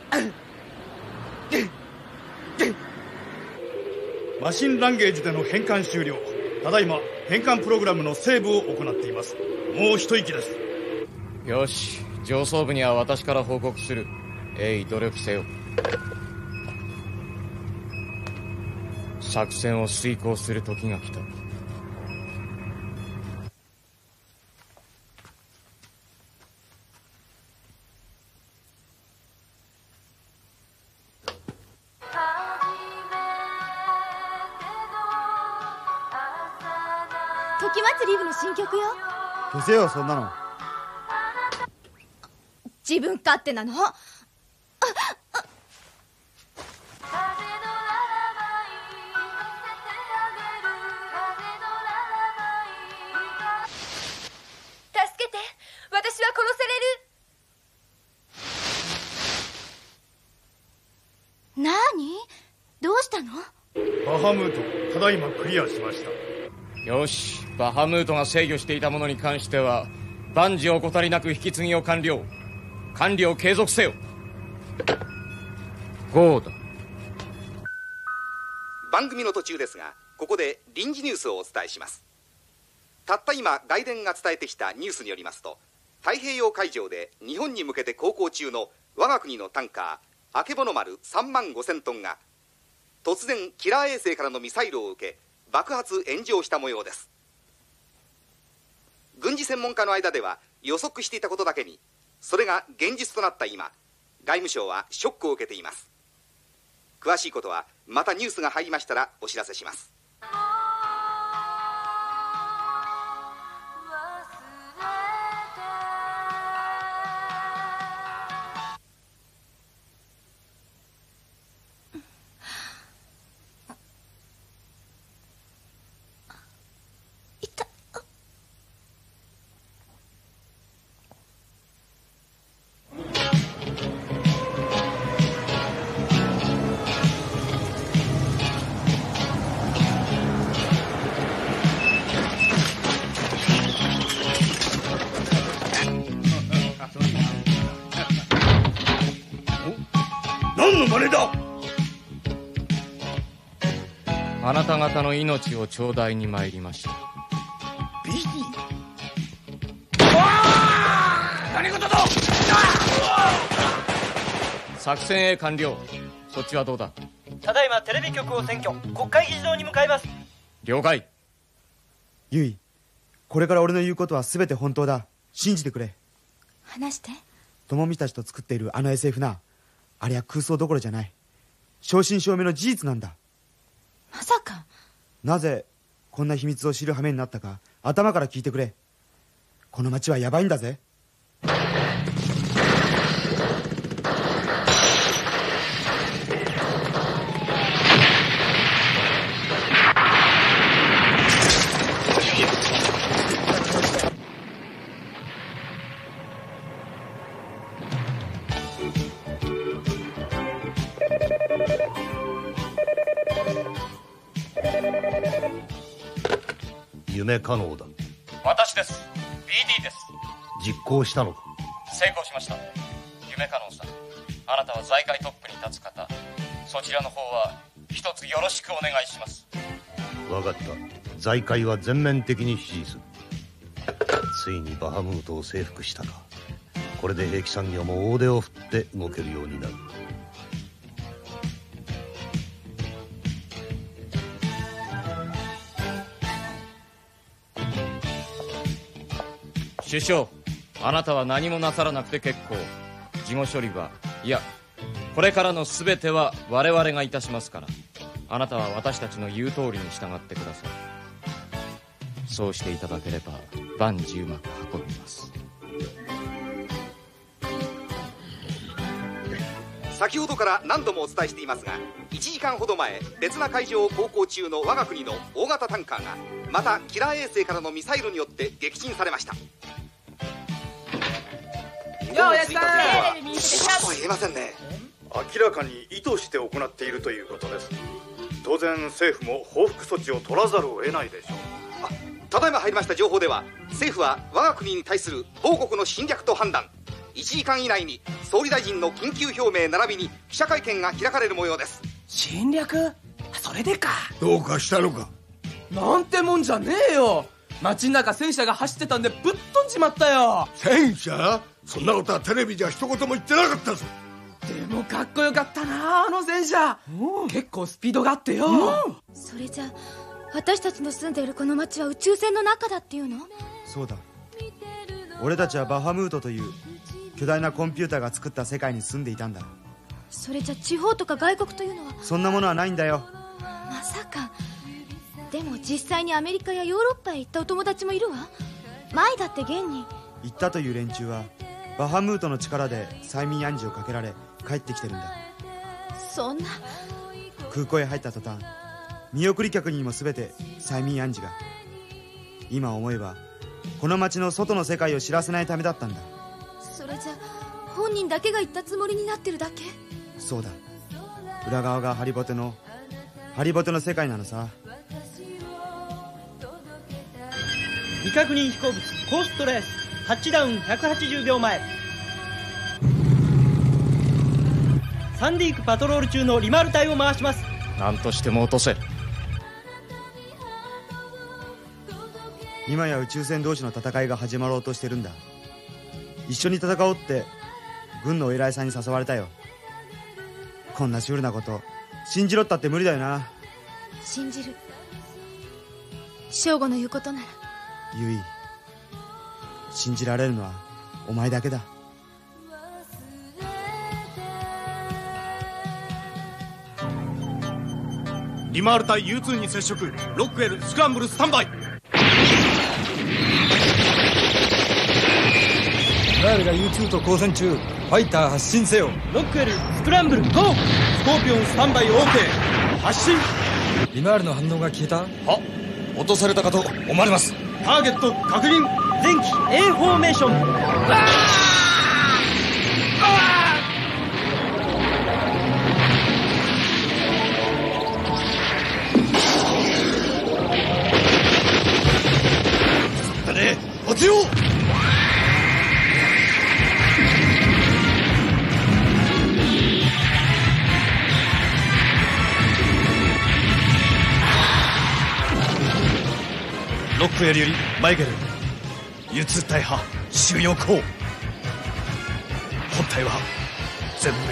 マシンランゲージでの変換終了。ただいま変換プログラムのセーブを行っています。もう一息です。 よし、上層部には私から報告する。えい、努力せよ。作戦を遂行する時が来た。 時祭り部の新曲よ。 消せよ、そんなの。 自分勝手なの。ああ、 助けて、私は殺される。 なに？どうしたの？ バハムート、ただいまクリアしました。 よし、バハムートが制御していたものに関しては万事怠りなく引き継ぎを完了。管理を継続せよ。ゴーだ。 番組の途中ですが、ここで臨時ニュースをお伝えします。たった今外電が伝えてきたニュースによりますと、太平洋海上で日本に向けて航行中の我が国のタンカーあけぼの丸さんまんごせんトンが突然キラー衛星からのミサイルを受け爆発炎上した模様です。軍事専門家の間では予測していたことだけに、それが現実となった今、外務省はショックを受けています。詳しいことはまたニュースが入りましたらお知らせします。 何の真似だ。 あなた方の命を頂戴に参りました。 ビギー。何事だ。 作戦 A 完了。そっちはどうだ。 ただいまテレビ局を占拠、国会議事堂に向かいます。 了解。 ユイ、これから俺の言うことは全て本当だ。信じてくれ。 話して。 友美たちと作っているあの エスエフ な、あれは空想どころじゃない。正真正銘の事実なんだ。 まさか。 なぜこんな秘密を知る羽目になったか頭から聞いてくれ。この町はヤバいんだぜ。 夢可能だ。 私です。 ビーディー です。 実行したのか。 成功しました。夢可能さん、あなたは財界トップに立つ方、そちらの方は一つよろしくお願いします。 分かった。財界は全面的に支持する。ついにバハムートを征服したか。これで兵器産業も大手を振って動けるようになる。 首相、あなたは何もなさらなくて結構。事後処理は、いや、これからの全ては我々がいたしますから、あなたは私たちの言う通りに従ってください。そうしていただければ万事うまく運びます。 先ほどから何度もお伝えしていますが、いちじかんほど前、別な海上を航行中の我が国の大型タンカーがまたキラー衛星からのミサイルによって撃沈されました。 ようやったー。 言えませんね。 明らかに意図して行っているということです。 当然政府も報復措置を取らざるを得ないでしょう。 ただいま入りました情報では、政府は我が国に対する某国の侵略と判断。いちじかん以内に総理大臣の緊急表明並びに記者会見が開かれる模様です。 侵略？それでか。 どうかしたのか。 なんてもんじゃねえよ。街中戦車が走ってたんでぶっ飛んじまったよ。 戦車？そんなことはテレビじゃ一言も言ってなかったぞ。 でもかっこよかったな、あの戦車。結構スピードがあってよ。 それじゃ私たちの住んでいるこの町は宇宙船の中だっていうの？ そうだ。俺たちはバハムートという巨大なコンピューターが作った世界に住んでいたんだ。 それじゃ地方とか外国というのは？ そんなものはないんだよ。 まさか。でも実際にアメリカやヨーロッパへ行ったお友達もいるわ。前だって現に行ったという連中はバハムートの力で催眠暗示をかけられ帰ってきてるんだ。 そんな。 空港へ入った途端見送り客にも全て催眠暗示が。今思えばこの町の外の世界を知らせないためだったんだ。 それじゃ本人だけが言ったつもりになってるだけ？ そうだ。裏側がハリボテのハリボテの世界なのさ。 未確認飛行物コーストレースタッチダウンひゃくはちじゅうびょうまえ。サンディークパトロール中のリマール隊を回します。 何としても落とせ。 今や宇宙船同士の戦いが始まろうとしてるんだ。一緒に戦おうって軍のお偉いさんに誘われたよ。こんなシュールなこと信じろったって無理だよな。 信じる。正吾の言うことなら。 ユイ、信じられるのはお前だけだ。 リマール対 ユーツー に接触。ロックウェルスクランブルスタンバイ。 ラールが ユーツー と交戦中。ファイター発進せよ。 ロックウェルスクランブルゴー。スコーピオンスタンバイ オーケー。発進。 リマールの反応が消えた。 は落とされたかと思われます。 ターゲット確認。前期 A フォーメーション。 だね、当てよう。ロックウェルよりマイケル ユーツー 大破収容降。本体は全滅。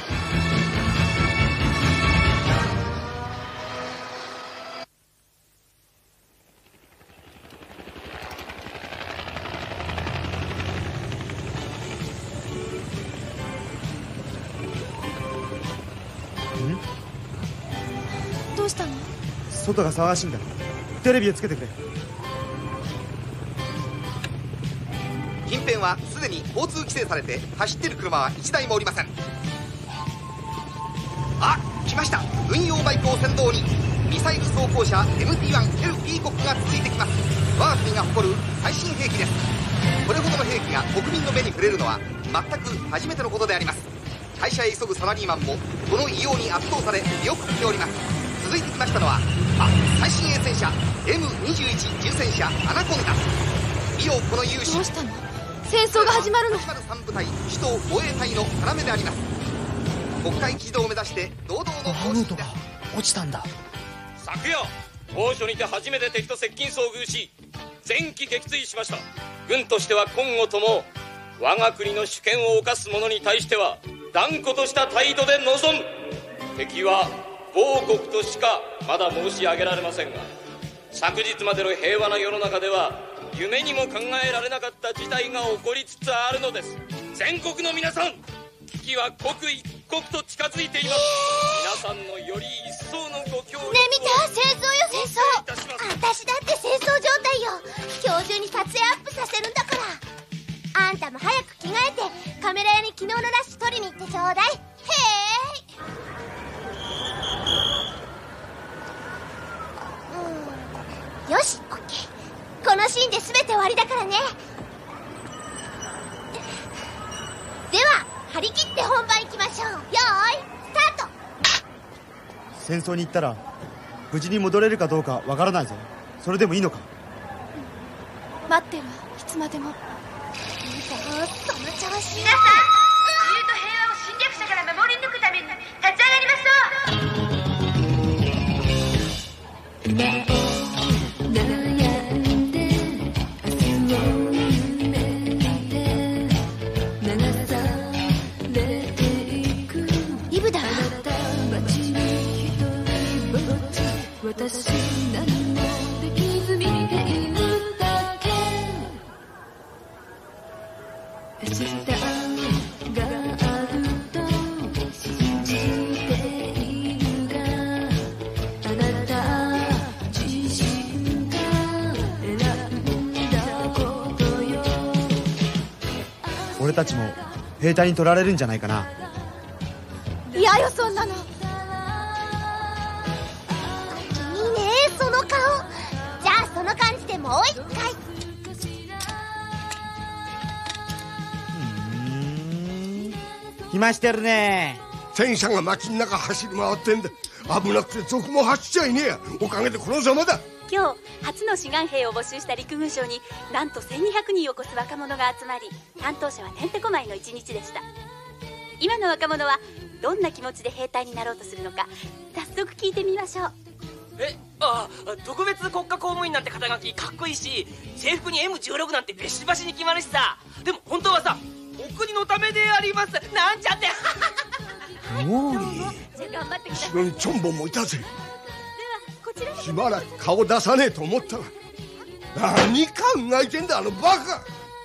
どうしたの？ 外が騒がしいんだ。テレビをつけてくれ。 近辺はすでに交通規制されて走ってる車はいちだいもおりません。あ、来ました。軍用バイクを先導にミサイル装甲車 エムティーワン ヘルピーコックが続いてきます。我が国が誇る最新兵器です。これほどの兵器が国民の目に触れるのは全く初めてのことであります。会社へ急ぐサラリーマンもこの異様に圧倒され見送っております。続いてきましたのは、あ、最新鋭戦車 エムにじゅういち 重戦車アナコンダ。見よこの勇姿。 どうしたの？戦争が始まるの？ さん部隊首都防衛隊の要であります。国会議事堂を目指して堂々の行進です。 落ちたんだ。 昨夜高所にて初めて敵と接近遭遇し全機撃墜しました。軍としては今後とも我が国の主権を侵す者に対しては断固とした態度で臨む。敵は某国としかまだ申し上げられませんが、昨日までの平和な世の中では夢にも考えられなかった事態が起こりつつあるのです。全国の皆さん、危機は刻一刻と近づいています。皆さんのより一層のご協力を。 ねえ見て、戦争よ戦争。私だって戦争状態よ。今日中に撮影アップさせるんだから。あんたも早く着替えてカメラ屋に昨日のラッシュ撮りに行ってちょうだい。へーい。よし、オッケー。このシーンで全て終わりだからね。では張り切って本番いきましょう。よーいスタート。 戦争に行ったら無事に戻れるかどうかわからないぞ。それでもいいのか？ 待ってるわ、いつまでも。いいぞ、その調子。 皆さん、自由と平和を侵略者から守り抜くために立ち上がりましょう。 イブだ。 私何もできず見ているだけ。明日があると信じているが、あなた自身が選んだことよ。 俺たちも兵隊に取られるんじゃないかな。 いやよ、そんなの。 その顔。じゃあその感じでもう一回。 暇してるね。 戦車が街の中走り回ってんだ。危なくて賊も走っちゃいねえや。おかげでこのざまだ。 今日初の志願兵を募集した陸軍省になんとせんにひゃくにんを超す若者が集まり、担当者はてんてこまいの一日でした。今の若者はどんな気持ちで兵隊になろうとするのか、早速聞いてみましょう。 え、ああ、特別国家公務員なんて肩書きかっこいいし、制服に エムじゅうろく なんてビシバシに決まるしさ。でも本当はさ、お国のためでありますなんちゃって。 おい、 頑張ってください。 後ろにチョンボもいたぜ。しばらく顔出さねえと思ったら、何考えてんだあのバカ。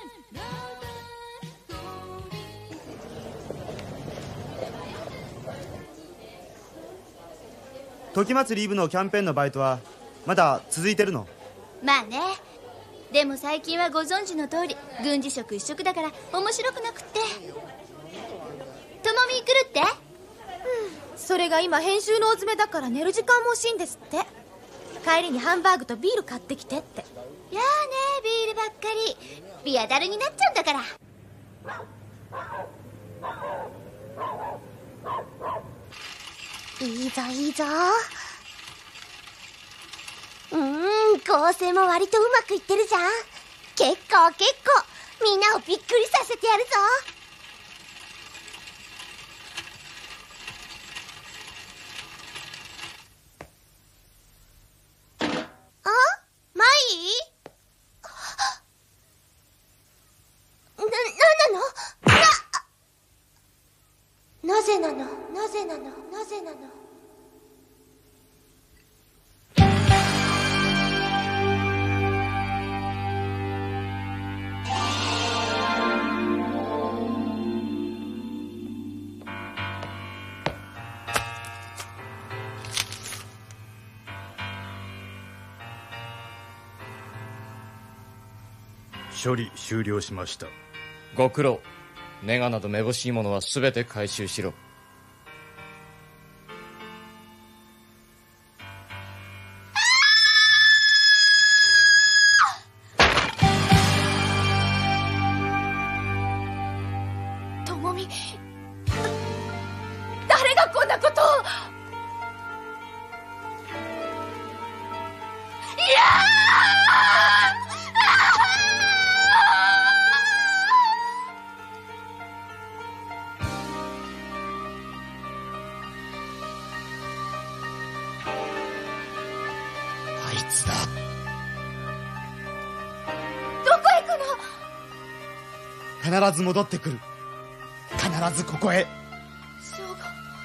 時祭りイブのキャンペーンのバイトはまだ続いてるの？ まあね。でも最近はご存知の通り軍事色一色だから面白くなくって。ともみ来るって？うん、それが今編集の大詰めだから寝る時間も欲しいんですって。帰りにハンバーグとビール買ってきてって。やあね、ビールばっかり。ビアダルになっちゃうんだから。 いいぞいいぞ。うーん、構成も割とうまくいってるじゃん。結構結構みんなをびっくりさせてやるぞ。あ、マイ？な、なんなの？な、なぜなの？なぜなの？なぜなの？ 処理終了しました。 ご苦労。ネガなどめぼしいものは全て回収しろ。 ともみ、誰がこんなことを。いやあいつだ。 どこ行くの？ 必ず戻ってくる。必ずここへ。 翔吾。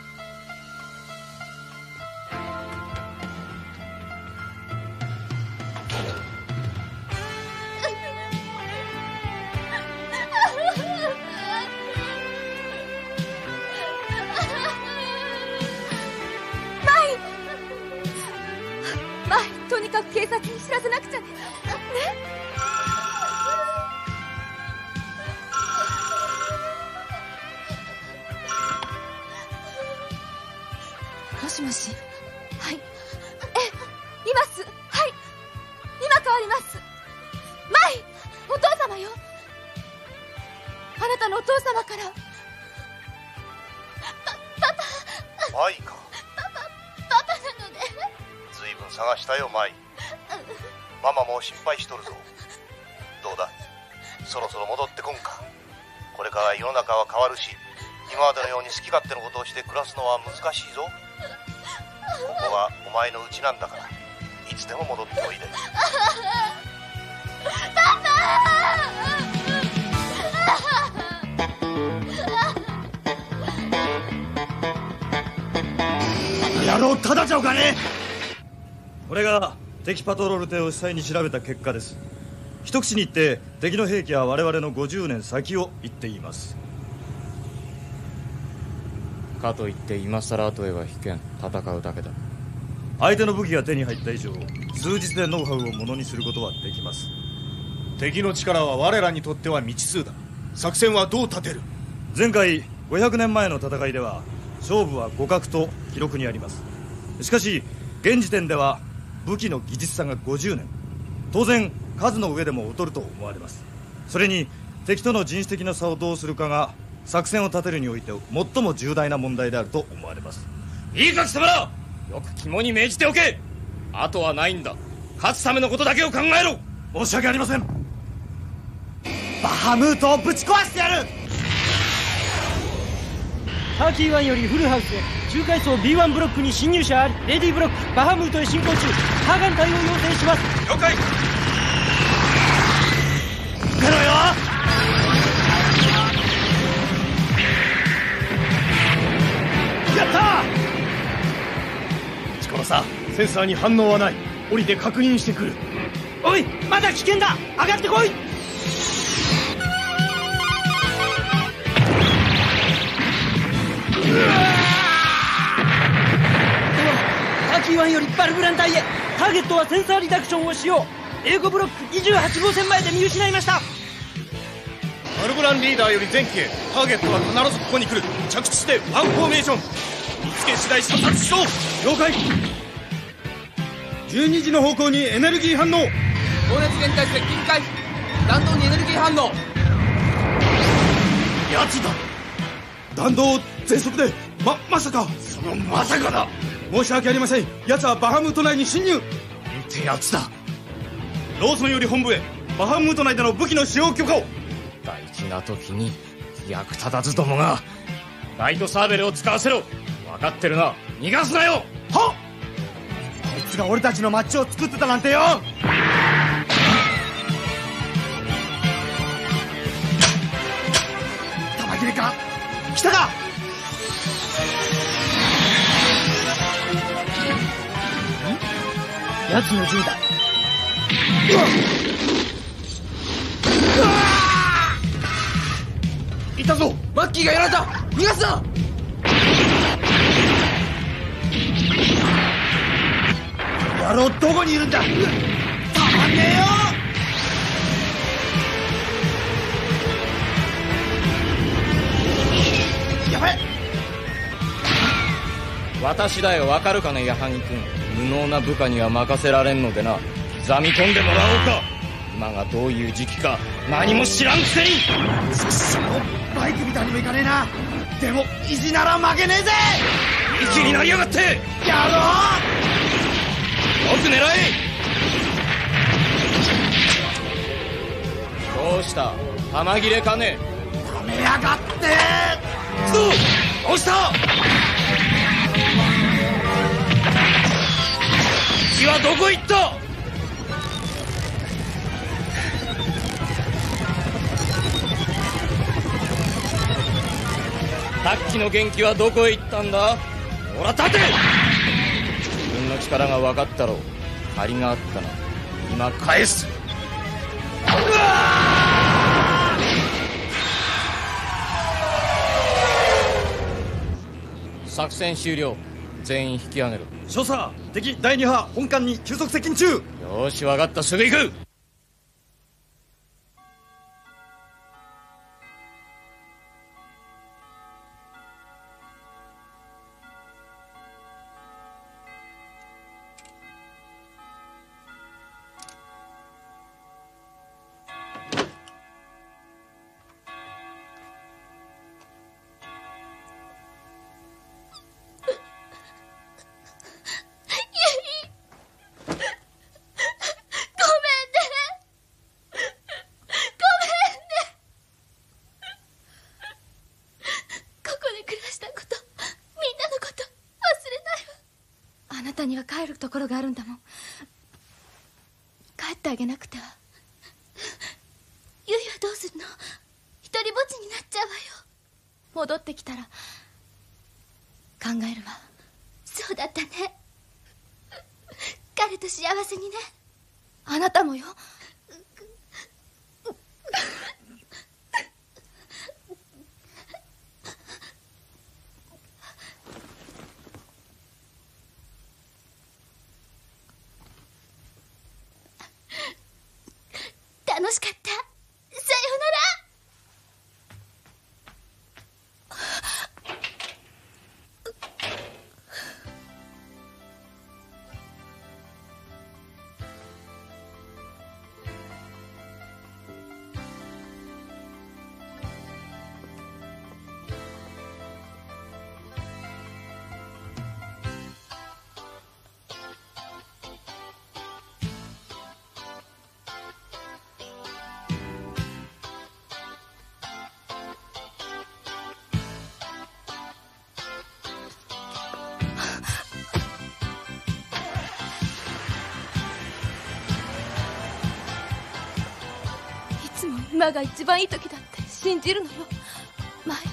マイマイ、とにかく警察に知らせなくちゃね。ね。もしもし。はい。え、います。はい。今変わります。マイ、お父様よ。あなたのお父様から。パパ愛か。 パパパパなので。 随探したよ舞。ママも心配しとるぞ。どうだ、そろそろ戻ってこんか。これから世の中は変わるし、今までのように好き勝手のことをして暮らすのは難しいぞ。ここはお前の家なんだから、いつでも戻っておいで。 パパ野郎、ただじゃおかねえ。 これが敵パトロール艇を実際に調べた結果です。一口に言って敵の兵器は我々のごじゅうねん先を言っています。 かといって今さら後へは引けん。戦うだけだ。 相手の武器が手に入った以上、数日でノウハウをものにすることはできます。 敵の力は我らにとっては未知数だ。作戦はどう立てる？ 前回ごひゃくねんまえの戦いでは勝負は互角と記録にあります。しかし現時点では武器の技術差がごじゅうねん、当然数の上でも劣ると思われます。それに敵との人種的な差をどうするかが作戦を立てるにおいて最も重大な問題であると思われます。 いいか貴様ら、よく肝に銘じておけ。あとはないんだ。勝つためのことだけを考えろ。 申し訳ありません。 バハムートをぶち壊してやる。 ターキーワンよりフルハウスへ。中階層 ビーワン ブロックに侵入者あり。レディーブロックバハムートへ進行中。ハーガン隊を要請します。 了解。 出ろよ。 やったー。チコロさ、センサーに反応はない。降りて確認してくる。 おい、まだ危険だ。上がってこい。ターキーワンよりバルブラン隊へ。ターゲットはセンサーリダクションをしよう。英語ブロックにじゅうはち号線前で見失いました。 バルブランリーダーより前期へ。ターゲットは必ずここに来る。着地してワンフォーメーション。見つけ次第射殺しろ。 了解。じゅうにじの方向にエネルギー反応。 高熱限界接近回避。弾道にエネルギー反応。 やつだ。弾道全速でままさか。そのまさかだ。申し訳ありません。奴はバハムート内に侵入。ってやつだ。ローソンより本部へ。バハムート内での武器の使用許可を。 大事な時に役立たずどもが。ライトサーベルを使わせろ。分かってるな。逃がすなよ。はっ。 こいつが俺たちの街を作ってたなんてよ。玉切れか。来たか。 奴の銃だ。 いたぞ。マッキーがやられた。逃がすな。 野郎、どこにいるんだ。たまんねえよ。やべえ。 私だよ。わかるかね、矢作君。無能な部下には任せられんのでな。刻み込んでもらおうか。今がどういう時期か何も知らんくせに。 くそ、バイクみたいにもいかねえな。でも意地なら負けねえぜ。 一気になりやがって。 やろう。 よく狙え。どうした玉切れかね。 止めやがって。 そう押した。血はどこ行った。さっきの元気はどこへ行ったんだ。ほら立て。自分の力が分かったろう。借りがあったな。今返す。うわ作戦終了。全員引き上げろ。 少佐、敵だいに波本艦に急速接近中。 よーし分かった。すぐ行く。 には帰るところがあるんだもん。帰ってあげなくては。ゆいはどうするの？一人ぼっちになっちゃうわよ。戻ってきたら考えるわ。 そうだったね。彼と幸せにね。 あなたもよ。 楽しかった。さようなら。 今が一番いい時だって信じるのよ。舞、とも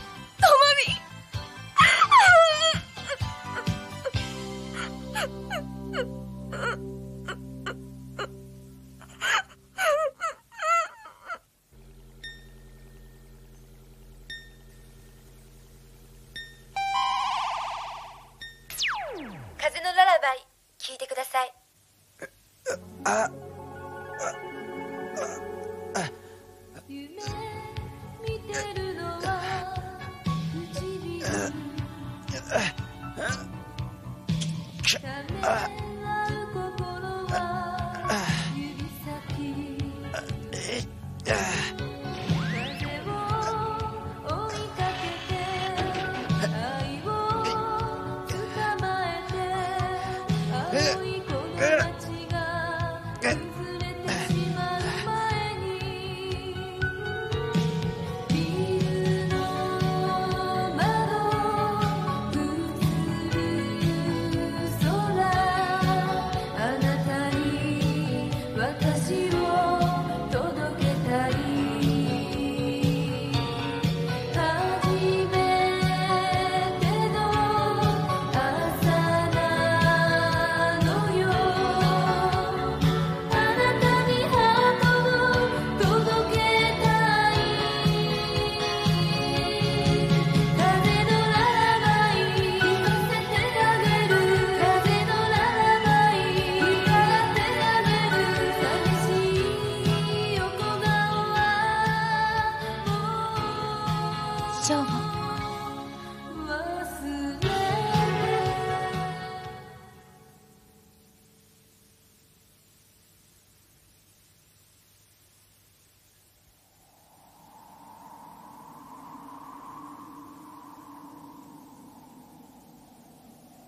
み。風のララバイ聞いてください。 あ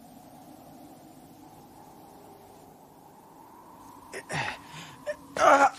あ